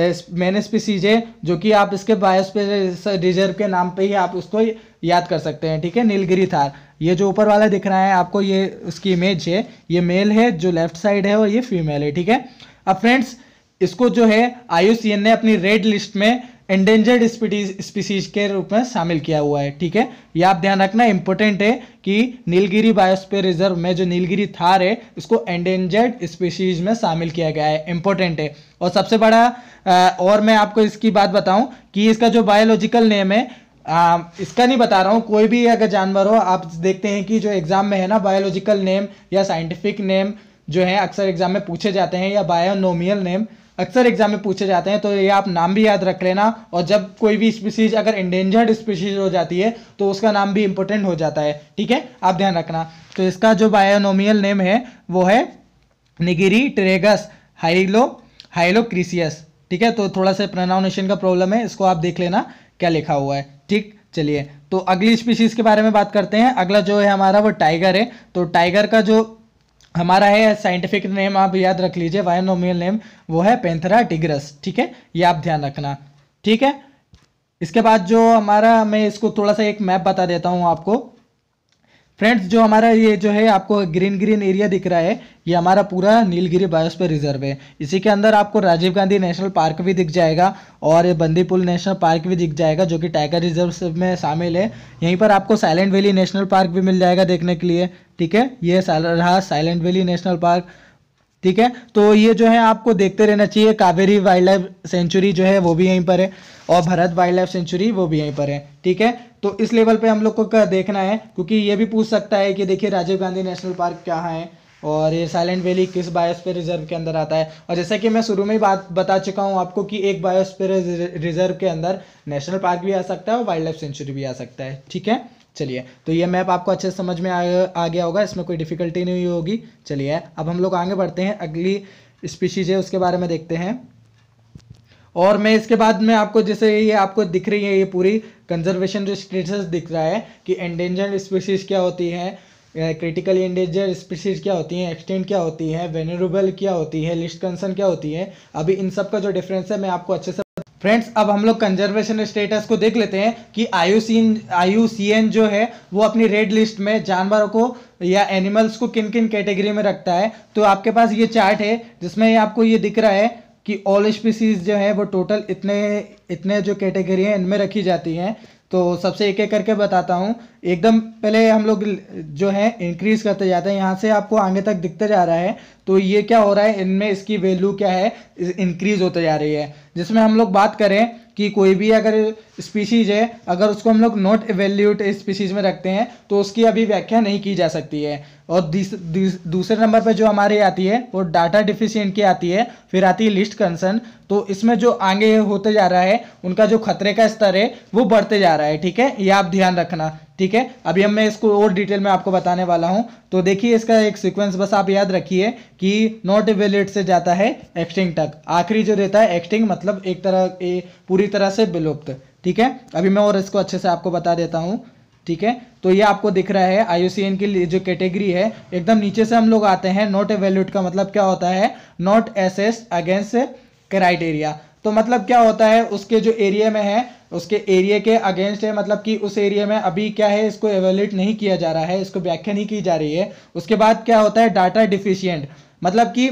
मेन स्पीसीज है, जो कि आप इसके बायोस्फीयर रिजर्व के नाम पे ही आप उसको याद कर सकते हैं, ठीक है, नीलगिरी थार। ये जो ऊपर वाला दिख रहा है आपको, ये उसकी इमेज है, ये मेल है जो लेफ्ट साइड है, और ये फीमेल है, ठीक है। अब फ्रेंड्स इसको जो है आई यू सी एन ने अपनी रेड लिस्ट में एंडेंजर्ड स्पीसीज के रूप में शामिल किया हुआ है, ठीक है। ये आप ध्यान रखना, इंपॉर्टेंट है कि नीलगिरी बायोस्फीयर रिजर्व में जो नीलगिरी थार है इसको एंडेंजर्ड स्पीसीज में शामिल किया गया है, इंपॉर्टेंट है। और सबसे बड़ा और मैं आपको इसकी बात बताऊं कि इसका जो बायोलॉजिकल नेम है, आ, इसका नहीं बता रहा हूँ, कोई भी अगर जानवर हो, आप देखते हैं कि जो एग्जाम में है ना बायोलॉजिकल नेम या साइंटिफिक नेम जो है अक्सर एग्जाम में पूछे जाते हैं, या बायोनोमियल नेम अक्सर एग्जाम में पूछे जाते हैं। तो ये आप नाम भी याद रख लेना, और जब कोई भी स्पीसीज अगर एंडेंजर्ड स्पीसीज हो जाती है तो उसका नाम भी इंपॉर्टेंट हो जाता है, ठीक है, आप ध्यान रखना। तो इसका जो बायोनोमियल नेम है वो है निगिरी ट्रेगस हाइलो हाइलोक्रीसियस, ठीक है। तो थोड़ा सा प्रोनाउंसिएशन का प्रॉब्लम है, इसको आप देख लेना क्या लिखा हुआ है, ठीक। चलिए, तो अगली स्पीशीज के बारे में बात करते हैं। अगला जो है हमारा वो टाइगर है। तो टाइगर का जो हमारा है साइंटिफिक नेम आप याद रख लीजिए, बायोनोमियल नेम वो है पैंथेरा टिग्रस, ठीक है, ये आप ध्यान रखना, ठीक है। इसके बाद जो हमारा, मैं इसको थोड़ा सा एक मैप बता देता हूँ आपको। फ्रेंड्स जो हमारा ये जो है आपको ग्रीन ग्रीन एरिया दिख रहा है, ये हमारा पूरा नीलगिरी बायोस्फीयर रिजर्व है। इसी के अंदर आपको राजीव गांधी नेशनल पार्क भी दिख जाएगा, और ये बंदीपुर नेशनल पार्क भी दिख जाएगा जो कि टाइगर रिजर्व में शामिल है। यहीं पर आपको साइलेंट वैली नेशनल पार्क भी मिल जाएगा देखने के लिए, ठीक है। ये रहा साइलेंट वैली नेशनल पार्क, ठीक है। तो ये जो है आपको देखते रहना चाहिए। कावेरी वाइल्ड लाइफ सेंचुरी जो है वो भी यहीं पर है, और भरत वाइल्ड लाइफ सेंचुरी वो भी यहीं पर है, ठीक है। तो इस लेवल पे हम लोग को देखना है, क्योंकि ये भी पूछ सकता है कि देखिए राजीव गांधी नेशनल पार्क कहाँ है, और ये साइलेंट वैली किस बायोस्फीयर रिजर्व के अंदर आता है। और जैसा कि मैं शुरू में ही बात बता चुका हूँ आपको कि एक बायोस्फीयर रिजर्व के अंदर नेशनल पार्क भी आ सकता है और वाइल्ड लाइफ सेंचुरी भी आ सकता है, ठीक है। चलिए, तो ये मैप आपको अच्छे से समझ में आ, आ गया होगा, इसमें कोई डिफिकल्टी नहीं होगी। चलिए, अब हम लोग आगे बढ़ते हैं, अगली स्पीशीज है उसके बारे में देखते हैं। और मैं इसके बाद में आपको, जैसे ये आपको दिख रही है ये पूरी कंजर्वेशन जो स्टेटस दिख रहा है कि एंडेंजर्ड स्पीशीज क्या होती हैं, क्रिटिकली इंडेंजर्ड स्पीशीज क्या होती हैं, एक्सटेंट क्या होती है, वेनरेबल क्या होती है, लिस्ट कंसर्न क्या होती है। अभी इन सब का जो डिफरेंस है मैं आपको अच्छे से फ्रेंड्स अब हम लोग कंजर्वेशन स्टेटस को देख लेते हैं कि आईयूसीएन आईयूसीएन जो है वो अपनी रेड लिस्ट में जानवरों को या एनिमल्स को किन किन कैटेगरी में रखता है। तो आपके पास ये चार्ट है जिसमें आपको ये दिख रहा है कि ऑल स्पीसीज जो है वो टोटल इतने इतने जो कैटेगरी हैं इनमें रखी जाती हैं। तो सबसे एक एक करके बताता हूँ। एकदम पहले हम लोग जो है इंक्रीज करते जाते हैं, यहाँ से आपको आगे तक दिखते जा रहा है। तो ये क्या हो रहा है, इनमें इसकी वैल्यू क्या है, इंक्रीज होते जा रही है। जिसमें हम लोग बात करें कि कोई भी अगर स्पीशीज है, अगर उसको हम लोग नॉट इवेल्यूट स्पीशीज में रखते हैं तो उसकी अभी व्याख्या नहीं की जा सकती है। और दूसरे नंबर पर जो हमारे आती है वो डाटा डिफिशिएंट की आती है, फिर आती है लिस्ट कंसर्न। तो इसमें जो आगे होते जा रहा है उनका जो खतरे का स्तर है वो बढ़ते जा रहा है। ठीक है, ये आप ध्यान रखना। ठीक है, अभी हम मैं इसको और डिटेल में आपको बताने वाला हूं। तो देखिए इसका एक सीक्वेंस बस आप याद रखिए कि नॉट इवेल्यूट से जाता है एक्सटिंक्ट तक, आखिरी जो रहता है एक्सटिंक्ट मतलब एक तरह ए, पूरी तरह से विलुप्त। ठीक है, अभी मैं और इसको अच्छे से आपको बता देता हूँ। ठीक है, तो ये आपको दिख रहा है आईयूसीएन की जो कैटेगरी है। एकदम नीचे से हम लोग आते हैं, नॉट इवेल्यूट का मतलब क्या होता है, नॉट एसेस्ड अगेंस्ट क्राइटेरिया। तो मतलब क्या होता है, उसके जो एरिया में है उसके एरिया के अगेंस्ट है, मतलब कि उस एरिया में अभी क्या है इसको एवेल्यूट नहीं किया जा रहा है, इसको व्याख्या नहीं की जा रही है। उसके बाद क्या होता है डाटा डिफिशिएंट, मतलब कि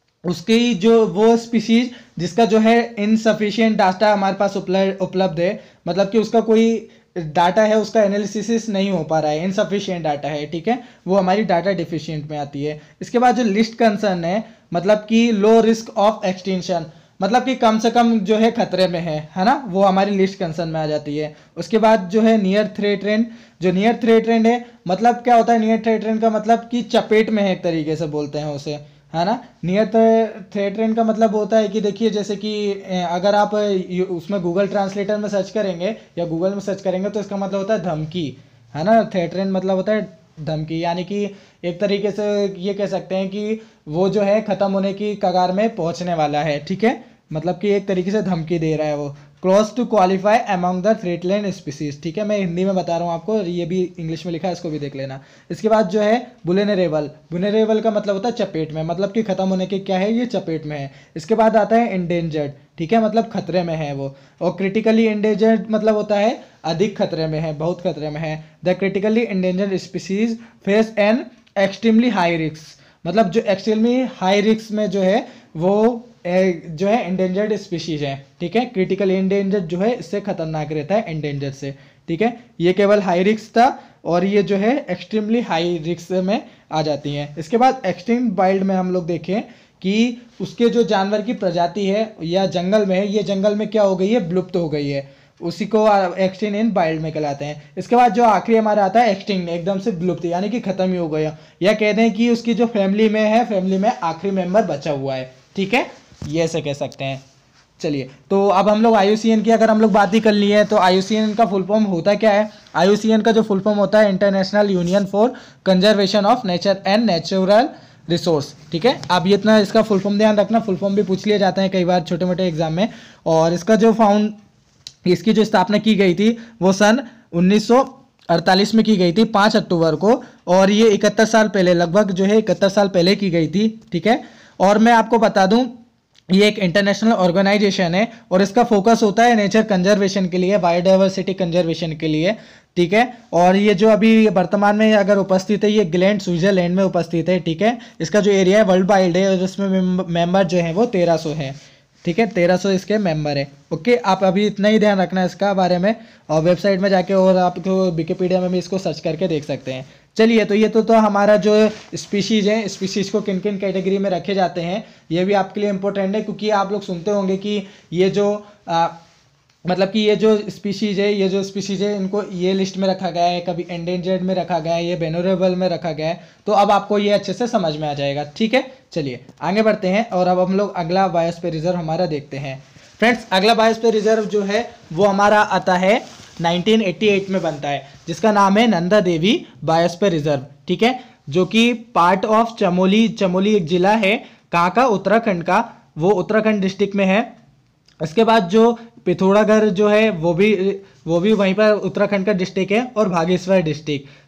उसकी जो वो स्पीशीज जिसका जो है इनसफिशिएंट डाटा हमारे पास उपलब्ध है, मतलब कि उसका कोई डाटा है उसका एनालिसिस नहीं हो पा रहा है, इनसफिशिएंट डाटा है। ठीक है, वो हमारी डाटा डिफिशिएंट में आती है। इसके बाद जो लिस्ट कंसर्न है, मतलब कि लो रिस्क ऑफ एक्सटिंक्शन, मतलब कि कम से कम जो है खतरे में है है ना, वो हमारी लिस्ट कंसर्न में आ जाती है। उसके बाद जो है नियर थ्रेट ट्रेंड, जो नियर थ्रेट ट्रेंड है मतलब क्या होता है, नियर थ्रेट ट्रेंड का मतलब कि चपेट में है, एक तरीके से बोलते हैं उसे, है ना। नियर थ्रेट ट्रेंड का मतलब होता है कि देखिए जैसे कि अगर आप उसमें गूगल ट्रांसलेटर में सर्च करेंगे या गूगल में सर्च करेंगे तो इसका मतलब होता है धमकी, है ना। थ्रेट ट्रेंड मतलब होता है धमकी, यानी कि एक तरीके से ये कह सकते हैं कि वो जो है ख़त्म होने की कगार में पहुंचने वाला है। ठीक है, मतलब कि एक तरीके से धमकी दे रहा है वो। Close to qualify among the threatened species. ठीक है, मैं हिंदी में बता रहा हूँ आपको, ये भी इंग्लिश में लिखा है, इसको भी देख लेना। इसके बाद जो है वुल्नरेबल, वुल्नरेबल का मतलब होता है चपेट में, मतलब कि खत्म होने के क्या है, ये चपेट में है। इसके बाद आता है इंडेंजर्ड, ठीक है, मतलब खतरे में है वो। और क्रिटिकली इंडेंजर्ड मतलब होता है अधिक खतरे में है, बहुत खतरे में है। The critically endangered species face an extremely high risk, मतलब जो एक्सट्रीमली हाई रिस्क में जो है वो जो है इंडेंजर्ड स्पीशीज है। ठीक है, क्रिटिकल इंडेंजर्ड जो है इससे खतरनाक रहता है इंडेंजर्ड से। ठीक है, ये केवल हाई रिस्क था और ये जो है एक्सट्रीमली हाई रिस्क में आ जाती हैं। इसके बाद एक्सटिंक्ट वाइल्ड में हम लोग देखें कि उसके जो जानवर की प्रजाति है या जंगल में है, ये जंगल में क्या हो गई है, विलुप्त हो गई है, उसी को एक्सटिंक्ट इन वाइल्ड में कहलाते हैं। इसके बाद जो आखिरी हमारा आता है एक्सटिंक्ट, एकदम से विलुप्त यानी कि खत्म ही हो गया, या कह दें कि उसकी जो फैमिली में है, फैमिली में आखिरी मेंबर बचा हुआ है। ठीक है, ये ऐसे कह सकते हैं। चलिए, तो अब हम लोग आईयूसीएन की अगर हम लोग बात ही कर ली है तो आईयूसीएन का फुल फॉर्म होता क्या है। आईयूसीएन का जो फुल फॉर्म होता है international union for conservation of nature and natural resource. ठीक है, अब ये इतना इसका फुल फॉर्म ध्यान रखना, फुल फॉर्म भी पूछ लिए जाते हैं कई बार छोटे मोटे एग्जाम में। और इसका जो फाउंड इसकी जो स्थापना की गई थी वो सन उन्नीस सौ अड़तालीस में की गई थी, पाँच अक्टूबर को, और ये इकहत्तर साल पहले, लगभग जो है इकहत्तर साल पहले की गई थी। ठीक है, और मैं आपको बता दूं ये एक इंटरनेशनल ऑर्गेनाइजेशन है और इसका फोकस होता है नेचर कंजर्वेशन के लिए, बायोडाइवर्सिटी कंजर्वेशन के लिए। ठीक है, और ये जो अभी वर्तमान में अगर उपस्थित है ये ग्लैंड स्विट्जरलैंड में उपस्थित है। ठीक है, इसका जो एरिया है वर्ल्ड वाइड है और इसमें मेंबर जो है वो तेरह सौ है। ठीक है, तेरह सौ इसके मेंबर है। ओके, आप अभी इतना ही ध्यान रखना इसका बारे में, और वेबसाइट में जाके और आपको विकिपीडिया में भी इसको सर्च करके देख सकते हैं। चलिए, तो ये तो तो हमारा जो स्पीशीज़ है, स्पीशीज़ को किन किन कैटेगरी में रखे जाते हैं ये भी आपके लिए इंपॉर्टेंट है, क्योंकि आप लोग सुनते होंगे कि ये जो आ, मतलब कि ये जो स्पीशीज़ है ये जो स्पीशीज़ है इनको ये लिस्ट में रखा गया है, कभी एंडेंजर्ड में रखा गया है, ये वेनरेबल में रखा गया है। तो अब आपको ये अच्छे से समझ में आ जाएगा। ठीक है, चलिए आगे बढ़ते हैं और अब हम लोग अगला बायोस्फीयर रिजर्व हमारा देखते हैं। फ्रेंड्स, अगला बायोस्फीयर रिजर्व जो है वो हमारा आता है नाइनटीन एटी एट में बनता है, जिसका नाम है नंदा देवी बायोस्फीयर रिजर्व। ठीक है, जो कि पार्ट ऑफ चमोली, चमोली एक जिला है कहाँ का, उत्तराखंड का, वो उत्तराखंड डिस्ट्रिक्ट में है। इसके बाद जो पिथौरागढ़ जो है वो भी वो भी वहीं पर उत्तराखंड का डिस्ट्रिक्ट है, और बागेश्वर डिस्ट्रिक्ट।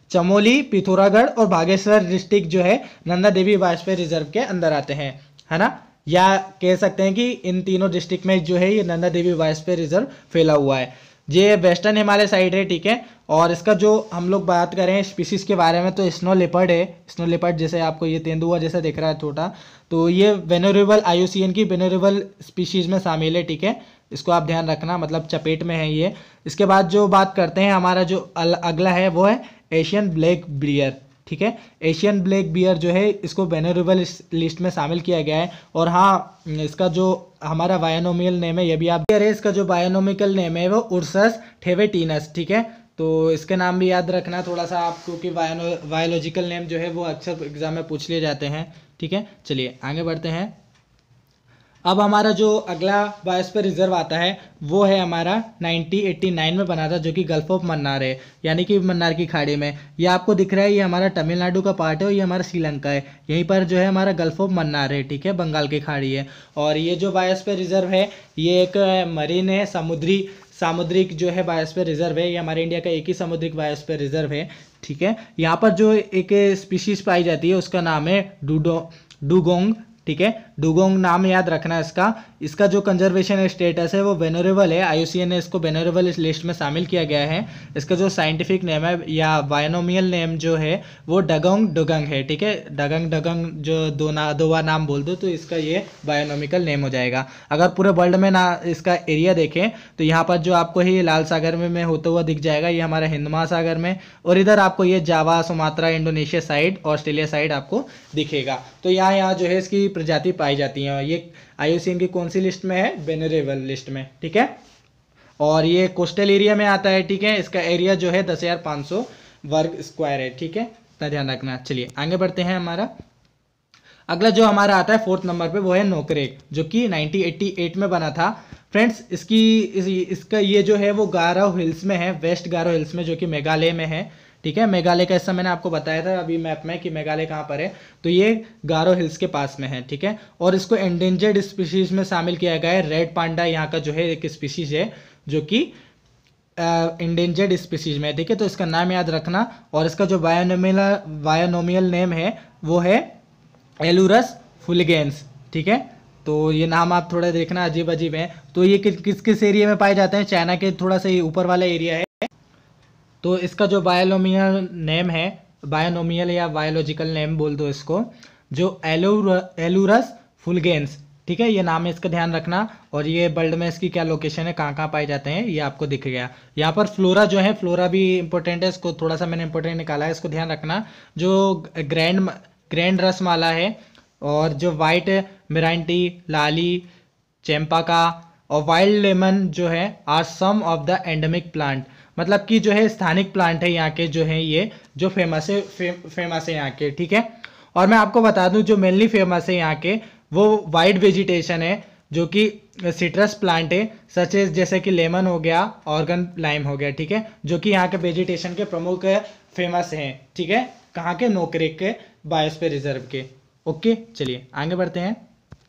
चमोली, पिथौरागढ़ और बागेश्वर डिस्ट्रिक्ट जो है नंदा देवी बायोस्फीयर रिजर्व के अंदर आते हैं, है ना। या कह सकते हैं कि इन तीनों डिस्ट्रिक्ट में जो है ये नंदा देवी बायोस्फीयर रिजर्व फैला हुआ है। ये वेस्टर्न हिमालय साइड है, ठीक है। और इसका जो हम लोग बात करें स्पीसीज के बारे में तो स्नो लेपर्ड है। स्नो लेपर्ड जैसे आपको ये तेंदुआ जैसा दिख रहा है छोटा, तो ये vulnerable I U C N की वेनरेबल स्पीशीज में शामिल है, ठीक है। इसको आप ध्यान रखना, मतलब चपेट में है ये। इसके बाद जो बात करते हैं हमारा जो अगला है वो है एशियन ब्लैक बियर, ठीक है। एशियन ब्लैक बियर जो है इसको वेनरेबल लिस्ट में शामिल किया गया है। और हाँ, इसका जो हमारा बायोनोमियल नेम है ये भी आप, इसका जो बायोनोमिकल नेम है वो उर्सस ठेवेटिनस, ठीक है। तो इसके नाम भी याद रखना थोड़ा सा आप, क्योंकि बायो बायोलॉजिकल नेम जो है वो अक्सर एग्जाम में पूछ लिए जाते हैं, ठीक है। चलिए आगे बढ़ते हैं। अब हमारा जो अगला बायोस्फीयर रिजर्व आता है वो है हमारा नाइनटीन एटी नाइन में बना था, जो कि गल्फ ऑफ मन्नार है, यानी कि मन्नार की खाड़ी में। ये आपको दिख रहा है, ये हमारा तमिलनाडु का पार्ट है और ये हमारा श्रीलंका है। यहीं पर जो है हमारा गल्फ ऑफ मन्नार है, ठीक है, बंगाल की खाड़ी है। और ये जो बायोस्फीयर रिजर्व है ये एक मरीन है, समुद्री सामुद्रिक जो है बायोस्फीयर रिजर्व है। ये हमारे इंडिया का एक ही समुद्रिक बायोस्फीयर रिजर्व है, ठीक है। यहाँ पर जो एक स्पीशीज पाई जाती है उसका नाम है डूडो डुगोंग, ठीक है। डुगोंग नाम याद रखना इसका। इसका जो कंजर्वेशन स्टेटस है वो वेनरेबल है, आई यू सी एन ने इसको वेनरेबल इस लिस्ट में शामिल किया गया है। इसका जो साइंटिफिक नेम है या बायोनोमियल नेम जो है वो डगोंग डुगंग है, ठीक है। डगंग डगंग जो दो ना दो बार नाम बोल दो तो इसका ये बायोनोमिकल नेम हो जाएगा। अगर पूरे वर्ल्ड में ना इसका एरिया देखें तो यहाँ पर जो आपको है ये लाल सागर में, में होता हुआ दिख जाएगा, ये हमारा हिंद महासागर में। और इधर आपको ये Java, Sumatra, Indonesia side, Australia side आपको दिखेगा। तो यहाँ यहाँ जो है इसकी प्रजाति पाई जाती है। ये आई यू सी एन की कौन सी लिस्ट में है? वेनरेबल लिस्ट में, ठीक है। और ये कोस्टल एरिया में आता है, ठीक है। इसका एरिया जो है दस हजार पाँच सौ वर्ग स्क्वायर है, ठीक है, इतना ध्यान रखना। चलिए आगे बढ़ते हैं। हमारा अगला जो हमारा आता है फोर्थ नंबर पे वो है नोकरेक, जो कि नाइनटीन एटी एट में बना था। फ्रेंड्स इसकी इस, इसका ये जो है वो गारो हिल्स में है, वेस्ट गारो हिल्स में, जो कि मेघालय में है, ठीक है। मेघालय का हिस्सा मैंने आपको बताया था अभी मैप में कि मेघालय कहाँ पर है, तो ये गारो हिल्स के पास में है, ठीक है। और इसको एंडेंजर्ड स्पीशीज में शामिल किया गया है। रेड पांडा यहाँ का जो है एक स्पीशीज है जो कि एंडेंजर्ड स्पीशीज में है, ठीक है। तो इसका नाम याद रखना। और इसका जो बायोनोमियल बायोनोमियल नेम है वो है एलुरस फुलिगेंस, ठीक है। तो ये नाम आप थोड़ा देखना अजीब अजीब है। तो ये किस किस किस एरिया में पाए जाते हैं? चाइना के थोड़ा सा ऊपर वाला एरिया है। तो इसका जो बायोनोमियल नेम है, बायोनोमियल या बायोलॉजिकल नेम बोल दो इसको, जो एलुर एलुरस फुलगेंस, ठीक है, ये नाम है, इसका ध्यान रखना। और ये वर्ल्ड में इसकी क्या लोकेशन है, कहाँ कहाँ पाए जाते हैं, ये आपको दिख गया। यहाँ पर फ्लोरा जो है, फ्लोरा भी इंपॉर्टेंट है, इसको थोड़ा सा मैंने इंपॉर्टेंट निकाला है, इसको ध्यान रखना। जो ग्रैंड ग्रैंड रसमाला है और जो वाइट मिरांटी, लाली, चैम्पाका और वाइल्ड लेमन जो है are some of the endemic plant, मतलब कि जो है स्थानिक प्लांट है यहाँ के, जो है ये जो फेमस है फे, फेमस है यहाँ के, ठीक है। और मैं आपको बता दूं जो मेनली फेमस है यहाँ के वो वाइड वेजिटेशन है, जो कि सिट्रस प्लांट है, सच एज जैसे कि लेमन हो गया, ऑर्गन लाइम हो गया, ठीक है, जो कि यहाँ के वेजिटेशन के प्रमुख फेमस हैं, ठीक है। कहाँ के? नोकरेक के बायोस्फीयर रिजर्व के। ओके चलिए आगे बढ़ते हैं।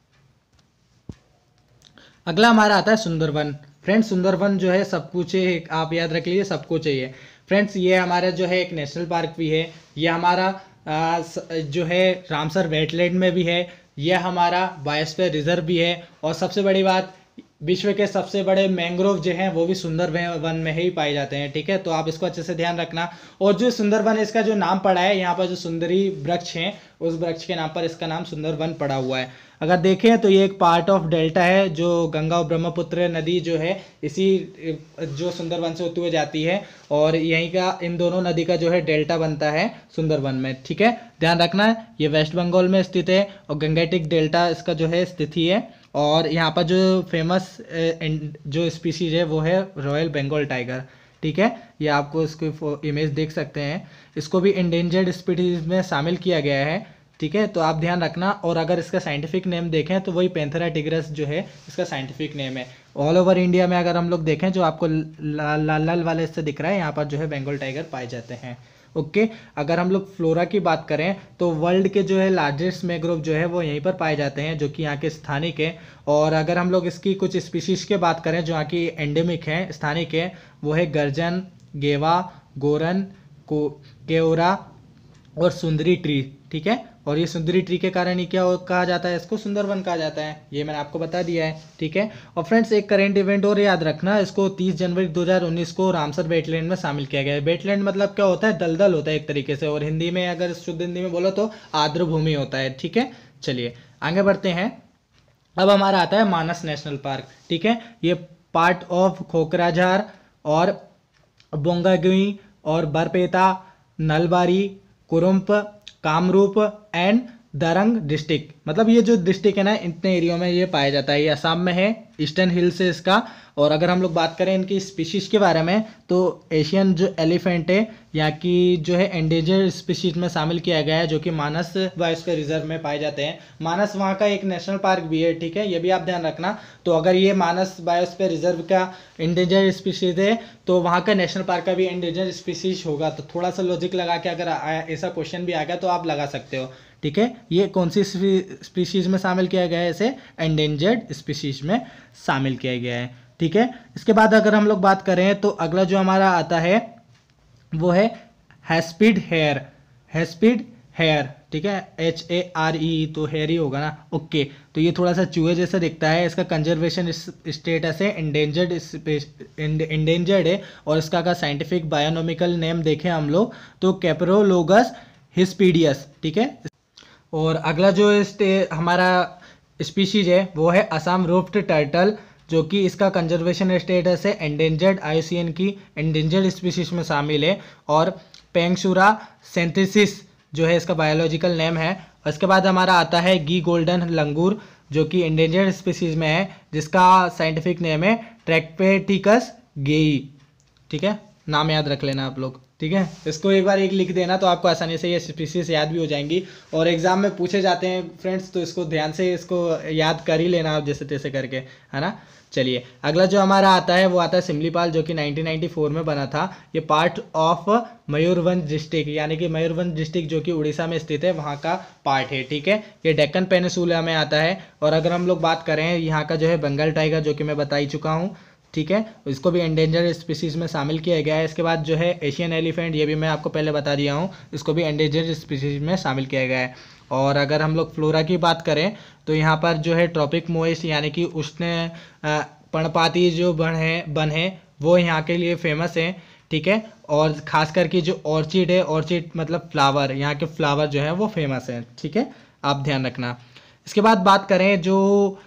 अगला हमारा आता है सुंदरवन। फ्रेंड्स सुंदरवन जो है सब कुछ है, आप याद रख लीजिए, सब कुछ चाहिए। फ्रेंड्स ये हमारा जो है एक नेशनल पार्क भी है, ये हमारा आ, जो है रामसर वेटलैंड में भी है, यह हमारा बायोस्फीयर रिजर्व भी है। और सबसे बड़ी बात, विश्व के सबसे बड़े मैंग्रोव जो हैं वो भी सुंदरवन में ही पाए जाते हैं, ठीक है। तो आप इसको अच्छे से ध्यान रखना। और जो सुंदरवन इसका जो नाम पड़ा है, यहाँ पर जो सुंदरी वृक्ष हैं उस वृक्ष के नाम पर इसका नाम सुंदरवन पड़ा हुआ है। अगर देखें तो ये एक पार्ट ऑफ डेल्टा है, जो गंगा और ब्रह्मपुत्र नदी जो है इसी जो सुंदरवन से होते हुए जाती है, और यहीं का इन दोनों नदी का जो है डेल्टा बनता है सुंदरवन में, ठीक है, ध्यान रखना। ये वेस्ट बंगाल में स्थित है और गंगेटिक डेल्टा इसका जो है स्थिति है। और यहाँ पर जो फेमस जो स्पीशीज है वो है रॉयल बंगाल टाइगर, ठीक है। ये आपको इसको इमेज देख सकते हैं, इसको भी इंडेंजर्ड स्पीशीज में शामिल किया गया है, ठीक है। तो आप ध्यान रखना। और अगर इसका साइंटिफिक नेम देखें तो वही पैंथेरा टिग्रिस जो है इसका साइंटिफिक नेम है। ऑल ओवर इंडिया में अगर हम लोग देखें, जो आपको लाल लाल लाल वाले से दिख रहा है, यहाँ पर जो है बंगाल टाइगर पाए जाते हैं। ओके अगर हम लोग फ्लोरा की बात करें तो वर्ल्ड के जो है लार्जेस्ट मैंग्रोव जो है वो यहीं पर पाए जाते हैं, जो कि यहाँ के स्थानिक है। और अगर हम लोग इसकी कुछ स्पीशीज की बात करें जो यहाँ की एंडेमिक है, स्थानिक है, वो है गर्जन, गेवा, गोरन, को केओरा और सुंदरी ट्री, ठीक है। और ये सुंदरी ट्री के कारण ही क्या कहा जाता है, इसको सुंदरवन कहा जाता है, ये मैंने आपको बता दिया है, ठीक है। और फ्रेंड्स एक करंट इवेंट और याद रखना, इसको तीस जनवरी दो हज़ार उन्नीस को रामसर वेटलैंड में शामिल किया गया है। वेटलैंड मतलब क्या होता है, दलदल होता है एक तरीके से, और हिंदी में अगर शुद्ध हिंदी में बोलो तो आर्द्र भूमि होता है, ठीक है। चलिए आगे बढ़ते हैं। अब हमारा आता है मानस नेशनल पार्क, ठीक है। ये पार्ट ऑफ खोकराझार और बोंगागुई और बरपेटा, नलबारी, कुरुम्प, कामरूप एंड दरंग डिस्ट्रिक्ट, मतलब ये जो डिस्ट्रिक्ट है ना, इतने एरिया में ये पाया जाता है। ये असम में है, ईस्टर्न हिल से इसका। और अगर हम लोग बात करें इनकी स्पीशीज के बारे में, तो एशियन जो एलिफेंट है यहाँ की जो है एंडेंजर्ड स्पीशीज में शामिल किया गया है, जो कि मानस बायोस्फीयर रिजर्व में पाए जाते हैं। मानस वहाँ का एक नेशनल पार्क भी है, ठीक है, ये भी आप ध्यान रखना। तो अगर ये मानस बायोस्फीयर रिजर्व का एंडेंजर्ड स्पीशीज है, तो वहाँ का नेशनल पार्क का भी एंडेंजर्ड स्पीशीज होगा। तो थोड़ा सा लॉजिक लगा के अगर ऐसा क्वेश्चन भी आ गया तो आप लगा सकते हो, ठीक है। ये कौन सी स्पीशीज में शामिल किया गया है, इसे एंडेंजर्ड स्पीशीज में शामिल किया गया है, ठीक है। इसके बाद अगर हम लोग बात करें तो अगला जो हमारा आता है वो है हैस्पीड हेयर, हैस्पीड हेयर, ठीक है, एच ए आर ई, तो हेयर ही होगा ना, ओके। तो ये थोड़ा सा चूहे जैसा दिखता है, इसका कंजर्वेशन स्टेटस है एंडेंजर्ड, एंडेंजर्ड है। और इसका अगर साइंटिफिक बायोनॉमिकल नेम देखें हम लोग तो कैप्रोलोगस हिस्पीडियस, ठीक है। और अगला जो हमारा स्पीशीज है वो है असम रूफ्ड टर्टल, जो कि इसका कंजर्वेशन स्टेटस है endangered, I U C N की एंडेंजर्ड स्पीशीज में शामिल है। और पेंगशूरा सेंथेसिस जो है इसका बायोलॉजिकल नेम है। और इसके बाद हमारा आता है गी गोल्डन लंगूर, जो कि एंडेंजर्ड स्पीशीज में है, जिसका साइंटिफिक नेम है ट्रैक्पेटिकस गेई, ठीक है, नाम याद रख लेना आप लोग, ठीक है। इसको एक बार एक लिख देना तो आपको आसानी से ये स्पीशीज याद भी हो जाएंगी, और एग्जाम में पूछे जाते हैं फ्रेंड्स, तो इसको ध्यान से इसको याद कर ही लेना आप जैसे तैसे करके, है ना। चलिए अगला जो हमारा आता है वो आता है सिमलीपाल, जो कि नाइनटीन नाइंटी फोर में बना था। ये पार्ट ऑफ मयूरभंज डिस्ट्रिक्ट, यानी कि मयूरभंज डिस्ट्रिक्ट जो कि उड़ीसा में स्थित है, वहाँ का पार्ट है, ठीक है। ये डेक्कन पेनिनसुला में आता है। और अगर हम लोग बात करें यहाँ का जो है बंगाल टाइगर, जो कि मैं बता ही चुका हूँ, ठीक है, इसको भी एंडेंजर्ड स्पीशीज में शामिल किया गया है। इसके बाद जो है एशियन एलिफेंट, ये भी मैं आपको पहले बता दिया हूँ, इसको भी एंडेंजर्ड स्पीशीज में शामिल किया गया है। और अगर हम लोग फ्लोरा की बात करें तो यहाँ पर जो है ट्रॉपिक मोइस्ट, यानी कि उष्ण पर्णपाती जो वन है वन है वो यहाँ के लिए फेमस है, ठीक है। और ख़ास करके जो ऑर्चिड है, ऑर्चिड मतलब फ्लावर, यहाँ के फ्लावर जो है वो फेमस है, ठीक है, आप ध्यान रखना। इसके बाद बात करें जो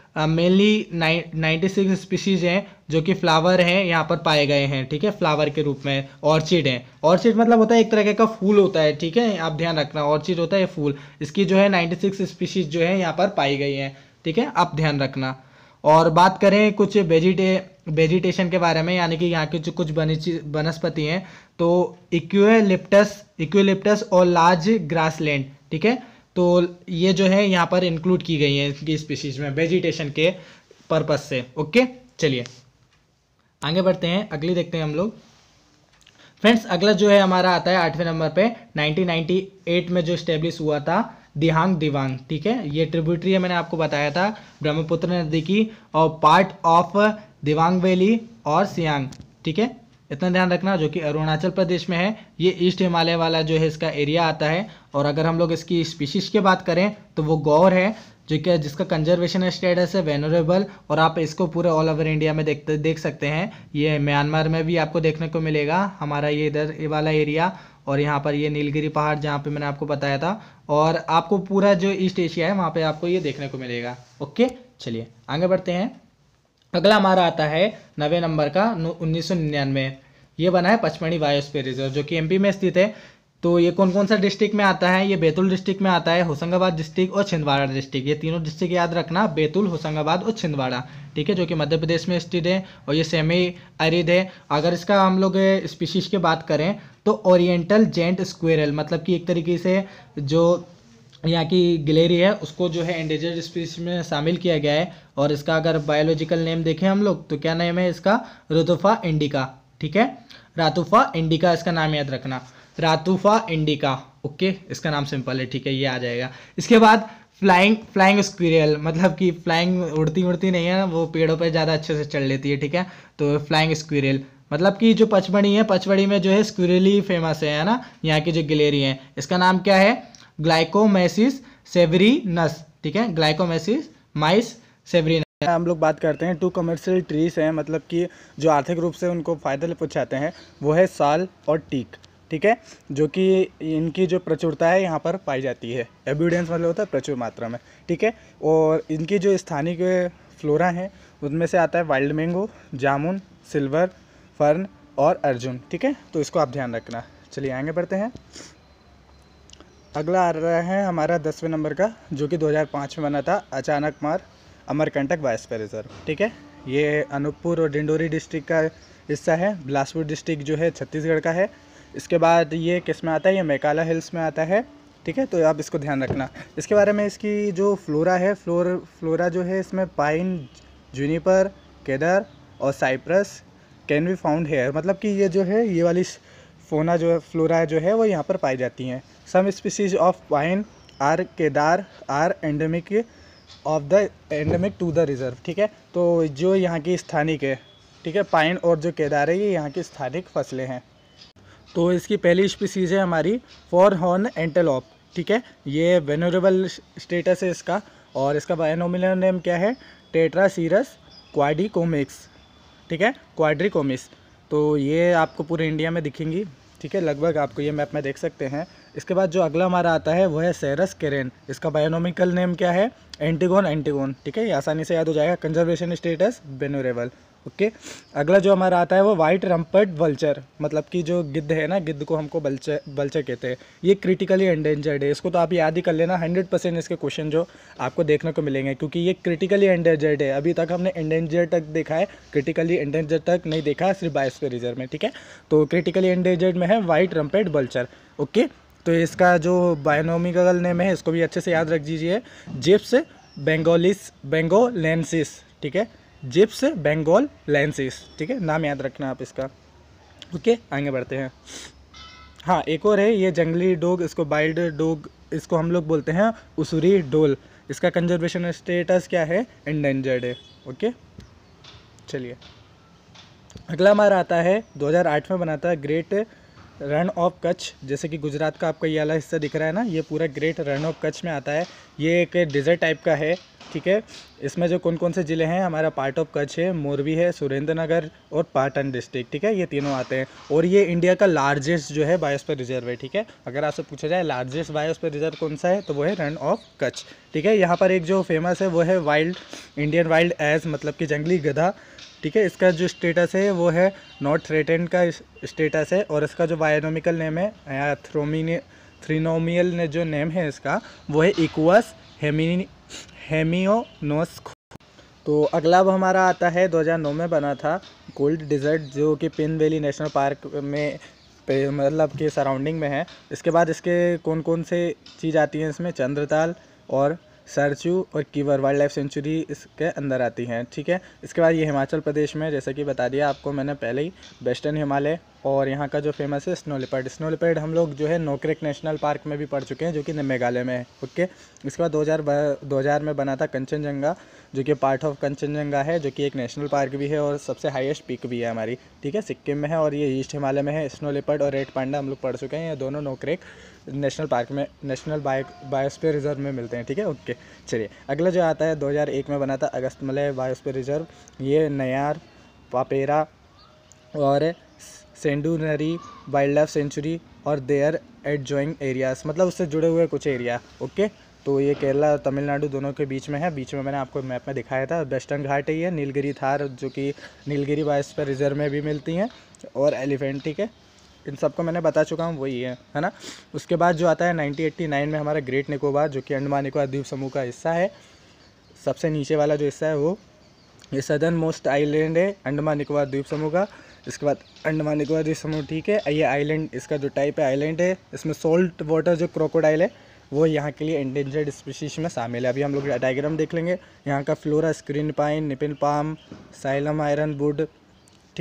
मेनली नाइन्टी सिक्स स्पीशीज़ हैं जो कि फ्लावर हैं यहाँ पर पाए गए हैं, ठीक है, फ्लावर के रूप में ऑर्चिड हैं। ऑर्चिड मतलब होता है एक तरह का फूल होता है, ठीक है, आप ध्यान रखना, ऑर्चिड होता है फूल। इसकी जो है नाइन्टी सिक्स स्पीशीज़ जो है यहाँ पर पाई गई हैं, ठीक है, आप ध्यान रखना। और बात करें कुछ वेजिटे वेजिटेशन के बारे में, यानी कि यहाँ की जो कुछ वनस्पति हैं, तो इक्यूलिप्टस इक्यूलिप्टस और लार्ज ग्रासलैंड, ठीक है, तो ये जो है यहाँ पर इंक्लूड की गई हैं इनकी स्पीशीज में वेजिटेशन के पर्पज से, ओके। चलिए आगे बढ़ते हैं, अगली देखते हैं हम लोग। फ्रेंड्स अगला जो है हमारा आता है आठवें नंबर पे नाइनटीन नाइंटी एट में जो स्टेब्लिश हुआ था दिहांग दिवांग, ठीक है, ये ट्रिब्यूटरी है, मैंने आपको बताया था ब्रह्मपुत्र नदी की, और पार्ट ऑफ दिवांग वैली और सियांग, ठीक है, इतना ध्यान रखना, जो कि अरुणाचल प्रदेश में है। ये ईस्ट हिमालय वाला जो है इसका एरिया आता है। और अगर हम लोग इसकी स्पीशीज की बात करें तो वो गौर है, जो कि जिसका कंजर्वेशन स्टेटस है वेनरेबल, और आप इसको पूरे ऑल ओवर इंडिया में देखते देख सकते हैं। ये म्यांमार में भी आपको देखने को मिलेगा, हमारा ये इधर ये वाला एरिया, और यहाँ पर ये नीलगिरी पहाड़ जहाँ पे मैंने आपको बताया था, और आपको पूरा जो ईस्ट एशिया है वहाँ पे आपको ये देखने को मिलेगा, ओके। चलिए आगे बढ़ते हैं। अगला हमारा आता है नवे नंबर का उन्नीस सौ निन्यानवे, ये बना है पचमढ़ी बायोस्फीयर रिजर्व, जो कि एमपी में स्थित है। तो ये कौन कौन सा डिस्ट्रिक्ट में आता है, ये बैतूल डिस्ट्रिक्ट में आता है, होशंगाबाद डिस्ट्रिक्ट और छिंदवाड़ा डिस्ट्रिक्ट, ये तीनों डिस्ट्रिक्ट याद रखना, बैतूल, होशंगाबाद और छिंदवाड़ा, ठीक है, जो कि मध्य प्रदेश में स्थित है। और ये सेमी एरिड है। अगर इसका हम लोग स्पीशीज की बात करें तो ओरिएंटल जेंट स्क्वेरल, मतलब कि एक तरीके से जो यहाँ की गिलेरी है उसको जो है एंडेंजर्ड स्पीशीज में शामिल किया गया है। और इसका अगर बायोलॉजिकल नेम देखें हम लोग तो क्या नेम है इसका, रातुफा इंडिका, ठीक है, रातुफा इंडिका इसका नाम याद रखना, रातुफा इंडिका, ओके, इसका नाम सिंपल है, ठीक है, ये आ जाएगा। इसके बाद फ्लाइंग फ्लाइंग स्क्विरल, मतलब कि फ्लाइंग उड़ती उड़ती नहीं है, वो पेड़ों पर ज़्यादा अच्छे से चढ़ लेती है, ठीक है, तो फ्लाइंग स्क्विरल मतलब कि जो पचमढ़ी है, पचमढ़ी में जो है स्क्विरली फेमस है, है ना, यहाँ की जो गिलेरी है, इसका नाम क्या है, ग्लाइकोमेसिस सेवरीनस, ठीक है, ग्लाइकोमेसिस माइस सेवरीनस। हम लोग बात करते हैं टू कमर्शियल ट्रीज हैं, मतलब कि जो आर्थिक रूप से उनको फ़ायदा पहुँचाते हैं, वो है साल और टीक, ठीक है, जो कि इनकी जो प्रचुरता है यहाँ पर पाई जाती है। एब्यूडेंस मतलब होता है प्रचुर मात्रा में, ठीक है। और इनकी जो स्थानीय फ्लोरा हैं उनमें से आता है wild mango, jamun, silver fern और अर्जुन, ठीक है, तो इसको आप ध्यान रखना। चलिए आगे बढ़ते हैं। अगला आ रहा है हमारा दसवें नंबर का, जो कि दो हज़ार पाँच में बना था, अचानक मार अमरकंटक बायोस्फीयर रिजर्व, ठीक है। ये अनूपपुर और डिंडोरी डिस्ट्रिक्ट का हिस्सा है। बिलासपुर डिस्ट्रिक्ट जो है छत्तीसगढ़ का है। इसके बाद ये किस में आता है, ये मेकाला हिल्स में आता है, ठीक है, तो आप इसको ध्यान रखना। इसके बारे में इसकी जो फ्लोरा है, फ्लोर फ्लोरा जो है इसमें पाइन, जूनिपर, केदर और cypress can be found here, मतलब कि ये जो है ये वाली फोना जो है, फ्लोरा जो है वो यहाँ पर पाई जाती हैं। Some species of pine are cedar are endemic of the endemic to the reserve, ठीक है, तो जो यहाँ की स्थानिक है, ठीक है, पाइन और जो केदार है ये यहाँ की स्थानिक फसलें हैं। तो इसकी पहली स्पीसीज़ है हमारी फोर हॉर्न एंटेलोप, ठीक है, ये वेनरेबल स्टेटस है इसका, और इसका बायोनोमिनल नेम क्या है, टेट्रासीरस क्वाड्रिकोमिक्स, ठीक है, क्वाड्रिकोमिक्स। तो ये आपको पूरे इंडिया में दिखेंगी, ठीक है, लगभग आपको ये मैप में देख सकते हैं। इसके बाद जो अगला हमारा आता है वो है सेरस केरेन, इसका बायोनोमिकल नेम क्या है, एंटीगोन एंटीगोन, ठीक है, ये आसानी से याद हो जाएगा। Conservation status vulnerable, okay. अगला जो हमारा आता है वो वाइट रम्पर्ट वल्चर, मतलब कि जो गिद्ध है ना, गिद्ध को हमको बल्चर बल्चर कहते हैं। ये क्रिटिकली एंडेंजर्ड है, इसको तो आप याद ही कर लेना, हंड्रेड परसेंट इसके क्वेश्चन जो आपको देखने को मिलेंगे, क्योंकि ये क्रिटिकली एंडेंजर्ड है। अभी तक हमने एंडेंजर्ड तक देखा है, क्रिटिकली एंडेंजर्ड तक नहीं देखा है, सिर्फ बायोस्फीयर रिजर्व में, ठीक है। तो क्रिटिकली एंडेंजर्ड में है वाइट रम्पर्ट वल्चर, ओके। तो इसका जो बायोनोमिकल नेम है इसको भी अच्छे से याद रख दीजिए, जिप्स बेंगोलिस बेंगोलेंसिस, ठीक है, जिप्स बंगाल लेंसिस, ठीक है, नाम याद रखना आप इसका, ओके। आगे बढ़ते हैं। हाँ, एक और है, ये जंगली डोग, इसको वाइल्ड डोग इसको हम लोग बोलते हैं, उसूरी डोल। इसका कंजर्वेशन स्टेटस क्या है, एंडेंजर्ड है, ओके। चलिए अगला हमारा आता है दो हज़ार आठ में बना था ग्रेट रन ऑफ कच्छ, जैसे कि गुजरात का आपका ये वाला हिस्सा दिख रहा है ना, ये पूरा ग्रेट रन ऑफ कच्छ में आता है। ये एक डिज़र्ट टाइप का है, ठीक है। इसमें जो कौन कौन से ज़िले हैं, हमारा पार्ट ऑफ कच्छ है, मोरबी है, सुरेंद्रनगर और पाटन डिस्ट्रिक्ट, ठीक है, ये तीनों आते हैं। और ये इंडिया का लार्जेस्ट जो है बायोस्फीयर रिजर्व है, ठीक है। अगर आपसे पूछा जाए लार्जेस्ट बायोस्फीयर रिजर्व कौन सा है, तो वो है रन ऑफ कच्छ, ठीक है। यहाँ पर एक जो फेमस है वो है वाइल्ड इंडियन वाइल्ड एज, मतलब कि जंगली गधा, ठीक है। इसका जो स्टेटस है वो है नॉट थ्रेटेंड का स्टेटस है, और इसका जो बायोनोमिकल नेम है या थ्रोमिनी थ्रीनोमियल ने जो नेम है इसका वो है इक्वस हेमी हेमियोनोस। तो अगला अब हमारा आता है दो हज़ार नौ में बना था कोल्ड डिज़र्ट, जो कि पिन वैली नेशनल पार्क में मतलब के सराउंडिंग में है। इसके बाद इसके कौन कौन से चीज़ आती हैं इसमें, चंद्रताल और सरचू और कीवर वाइल्ड लाइफ सेंचुरी इसके अंदर आती हैं, ठीक है। इसके बाद ये हिमाचल प्रदेश में, जैसा कि बता दिया आपको मैंने पहले ही, वेस्टर्न हिमालय। और यहाँ का जो फेमस है स्नो लेपर्ड, स्नो लेपर्ड हम लोग जो है नोकरेक नेशनल पार्क में भी पढ़ चुके हैं, जो कि मेघालय में है, ओके। इसके बाद दो हज़ार दो हज़ार में बना था कंचनजंगा, जो कि पार्ट ऑफ कंचनजंगा है, जो कि एक नेशनल पार्क भी है और सबसे हाईएस्ट पीक भी है हमारी, ठीक है, सिक्किम में है, और ये ईस्ट हिमालय में है। स्नो लेपर्ड और रेड पांडा हम लोग पढ़ चुके हैं, ये दोनों नोकरेक नेशनल पार्क में, नेशनल बायो बायोस्फीयर रिजर्व में मिलते हैं, ठीक है, ओके। चलिए अगला जो आता है दो हज़ार एक में बना था अगस्तमलय बायोस्फीयर रिजर्व, ये नयार, पापेरा और सेंडुनरी वाइल्ड लाइफ सेंचुरी और देयर एडजॉइंग एरियाज, मतलब उससे जुड़े हुए कुछ एरिया, ओके। तो ये केरला और तमिलनाडु दोनों के बीच में है, बीच में मैंने आपको मैप में दिखाया था। वेस्टर्न घाट है ये, नीलगिरी थार जो कि नीलगिरी बायोस्फीयर रिजर्व में भी मिलती हैं, और एलिफेंट, ठीक है, इन सबको मैंने बता चुका हूँ, वही है है ना। उसके बाद जो आता है नाइनटीन एटी नाइन में हमारा ग्रेट निकोबार, जो कि अंडमान निकोबार द्वीप समूह का हिस्सा है। सबसे नीचे वाला जो हिस्सा है वो ये सदर्न मोस्ट आइलैंड है अंडमान निकोबार द्वीप समूह का। इसके बाद अंडमान निकोबार द्वीप समूह, ठीक है, ये आइलैंड, इसका जो टाइप है आइलैंड है, इसमें सोल्ट वाटर जो क्रोकोडाइल है वो यहाँ के लिए एंडेंजर्ड स्पीशीज में शामिल है। अभी हम लोग डायग्राम देख लेंगे। यहाँ का flora screw pine, nipa palm, Ceylon iron wood, ठीक है।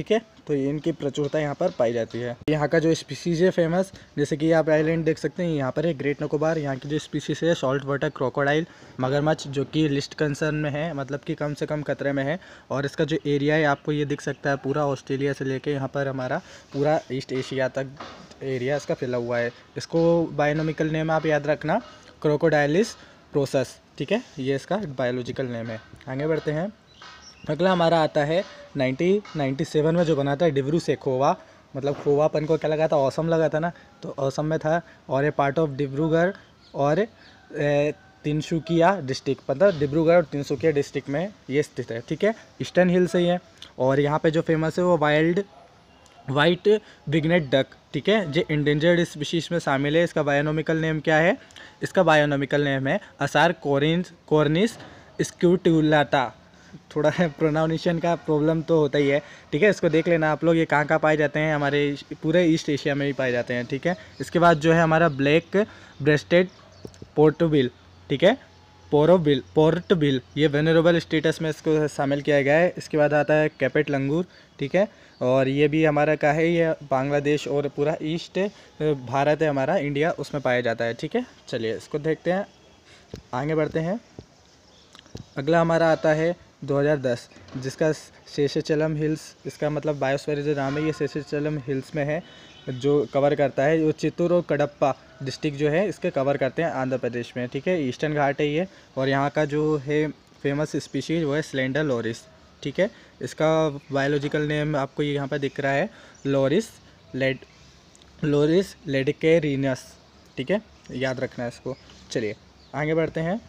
तो इनकी प्रचुरता यहाँ पर पाई जाती है। यहाँ का जो स्पीसीज है फेमस, जैसे कि आप आइलैंड देख सकते हैं, यहाँ पर है ग्रेट निकोबार। यहाँ की जो स्पीसीज है सॉल्ट वाटर क्रोकोडाइल, मगरमच्छ, जो कि लिस्ट कंसर्न में है, मतलब कि कम से कम खतरे में है। और इसका जो एरिया है आपको ये दिख सकता है, पूरा ऑस्ट्रेलिया से लेके यहाँ पर हमारा पूरा ईस्ट एशिया तक एरिया इसका फैला हुआ है। इसको बायोनॉमिकल नेम आप याद रखना, क्रोकोडाइलिस प्रोसेस, ठीक है, ये इसका बायोलॉजिकल नेम है। आगे बढ़ते हैं। अगला हमारा आता है नाइनटीन नाइंटी सेवन में जो बना था डिब्रू सेखोवा, मतलब खोवापन को क्या लगा था, औसम लगा था ना, तो औसम में था। और ये पार्ट ऑफ डिब्रूगढ़ और तिनसुकिया डिस्ट्रिक्ट, मतलब डिब्रूगढ़ और तिनसुकिया डिस्ट्रिक्ट में ये स्थित है, ठीक है, ईस्टर्न हिल से ही है। और यहाँ पे जो फेमस है वो वाइल्ड वाइट बिगनेट डक, ठीक है, जो इंडेंजर्ड स्पीशीज में शामिल है। इसका बायोनॉमिकल नेम क्या है, इसका बायोनॉमिकल नेम है असार कोरिन्स कॉर्निस स्क्यूटुलाटा। थोड़ा प्रोनाउंसिएशन का प्रॉब्लम तो होता ही है, ठीक है, इसको देख लेना आप लोग। ये कहाँ कहाँ पाए जाते हैं, हमारे पूरे ईस्ट एशिया में भी पाए जाते हैं, ठीक है। इसके बाद जो है हमारा ब्लैक ब्रेस्टेड पोर्टबिल, ठीक है, पोरोबिल पोर्टबिल, ये वेनरेबल स्टेटस में इसको शामिल किया गया है। इसके बाद आता है कैपेट लंगूर, ठीक है, और ये भी हमारा का है, ये बांग्लादेश और पूरा ईस्ट भारत है हमारा, इंडिया, उसमें पाया जाता है, ठीक है। चलिए इसको देखते हैं, आगे बढ़ते हैं। अगला हमारा आता है दो हज़ार दस, जिसका शेषाचलम हिल्स, इसका मतलब बायोस्फीयर जो नाम है ये शेषाचलम हिल्स में है, जो कवर करता है, जो चित्तूर और कडप्पा डिस्ट्रिक्ट जो है इसके कवर करते हैं आंध्र प्रदेश में, ठीक है, ईस्टर्न घाट है ये। और यहाँ का जो है फेमस स्पीशीज वो है स्लेंडर लोरिस, ठीक है। इसका बायोलॉजिकल नेम आपको यहाँ पर दिख रहा है, लोरिस लेड लोरिस लेडिकेरिनस, ठीक है, याद रखना है इसको। चलिए आगे बढ़ते हैं।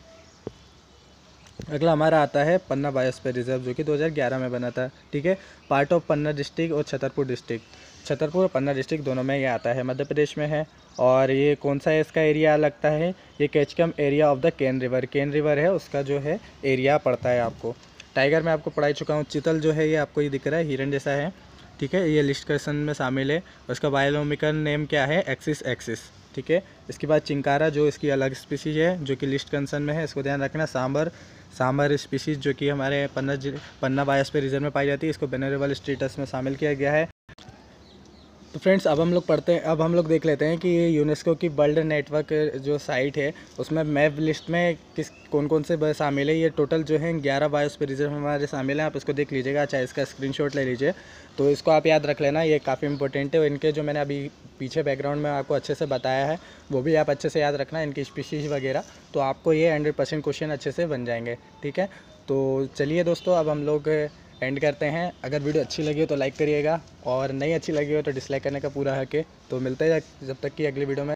अगला हमारा आता है पन्ना बायोस्फीयर रिजर्व, जो कि दो हज़ार ग्यारह में बना था, ठीक है, पार्ट ऑफ पन्ना डिस्ट्रिक्ट और छतरपुर डिस्ट्रिक्ट। छतरपुर और पन्ना डिस्ट्रिक्ट दोनों में ये आता है, मध्य प्रदेश में है। और ये कौन सा है इसका एरिया लगता है, ये catchment area of the Ken river, Ken river है उसका जो है एरिया पड़ता है आपको। टाइगर में आपको पढ़ाई चुका हूँ। चीतल जो है ये आपको ये दिख रहा है, हिरन जैसा है, ठीक है, ये लिस्ट क्वेश्चन में शामिल है। उसका बायोनॉमिकल नेम क्या है, एक्सिस एक्सिस, ठीक है। इसके बाद चिंकारा, जो इसकी अलग स्पीसीज है, जो कि लिस्ट कंसर्न में है, इसको ध्यान रखना। सांबर सांबर स्पीसीज, जो कि हमारे पन्ना पन्ना बायोस्फीयर रिजर्व में पाई जाती है, इसको वेनरेबल स्टेटस में शामिल किया गया है। तो फ्रेंड्स अब हम लोग पढ़ते हैं, अब हम लोग देख लेते हैं कि ये यूनेस्को की वर्ल्ड नेटवर्क जो साइट है उसमें मैप लिस्ट में किस कौन कौन से शामिल है। ये टोटल जो है ग्यारह बायोस्फीयर रिजर्व हमारे शामिल हैं, आप इसको देख लीजिएगा, चाहे इसका स्क्रीनशॉट ले लीजिए, तो इसको आप याद रख लेना, ये काफ़ी इंपॉर्टेंट है। इनके जो मैंने अभी पीछे बैकग्राउंड में आपको अच्छे से बताया है वो भी आप अच्छे से याद रखना, इनकी स्पीशीज वगैरह, तो आपको ये हंड्रेड परसेंट क्वेश्चन अच्छे से बन जाएंगे, ठीक है। तो चलिए दोस्तों अब हम लोग एंड करते हैं। अगर वीडियो अच्छी लगी हो तो लाइक करिएगा, और नहीं अच्छी लगी हो तो डिसलाइक करने का पूरा हक है। तो मिलते हैं जब तक कि अगली वीडियो में।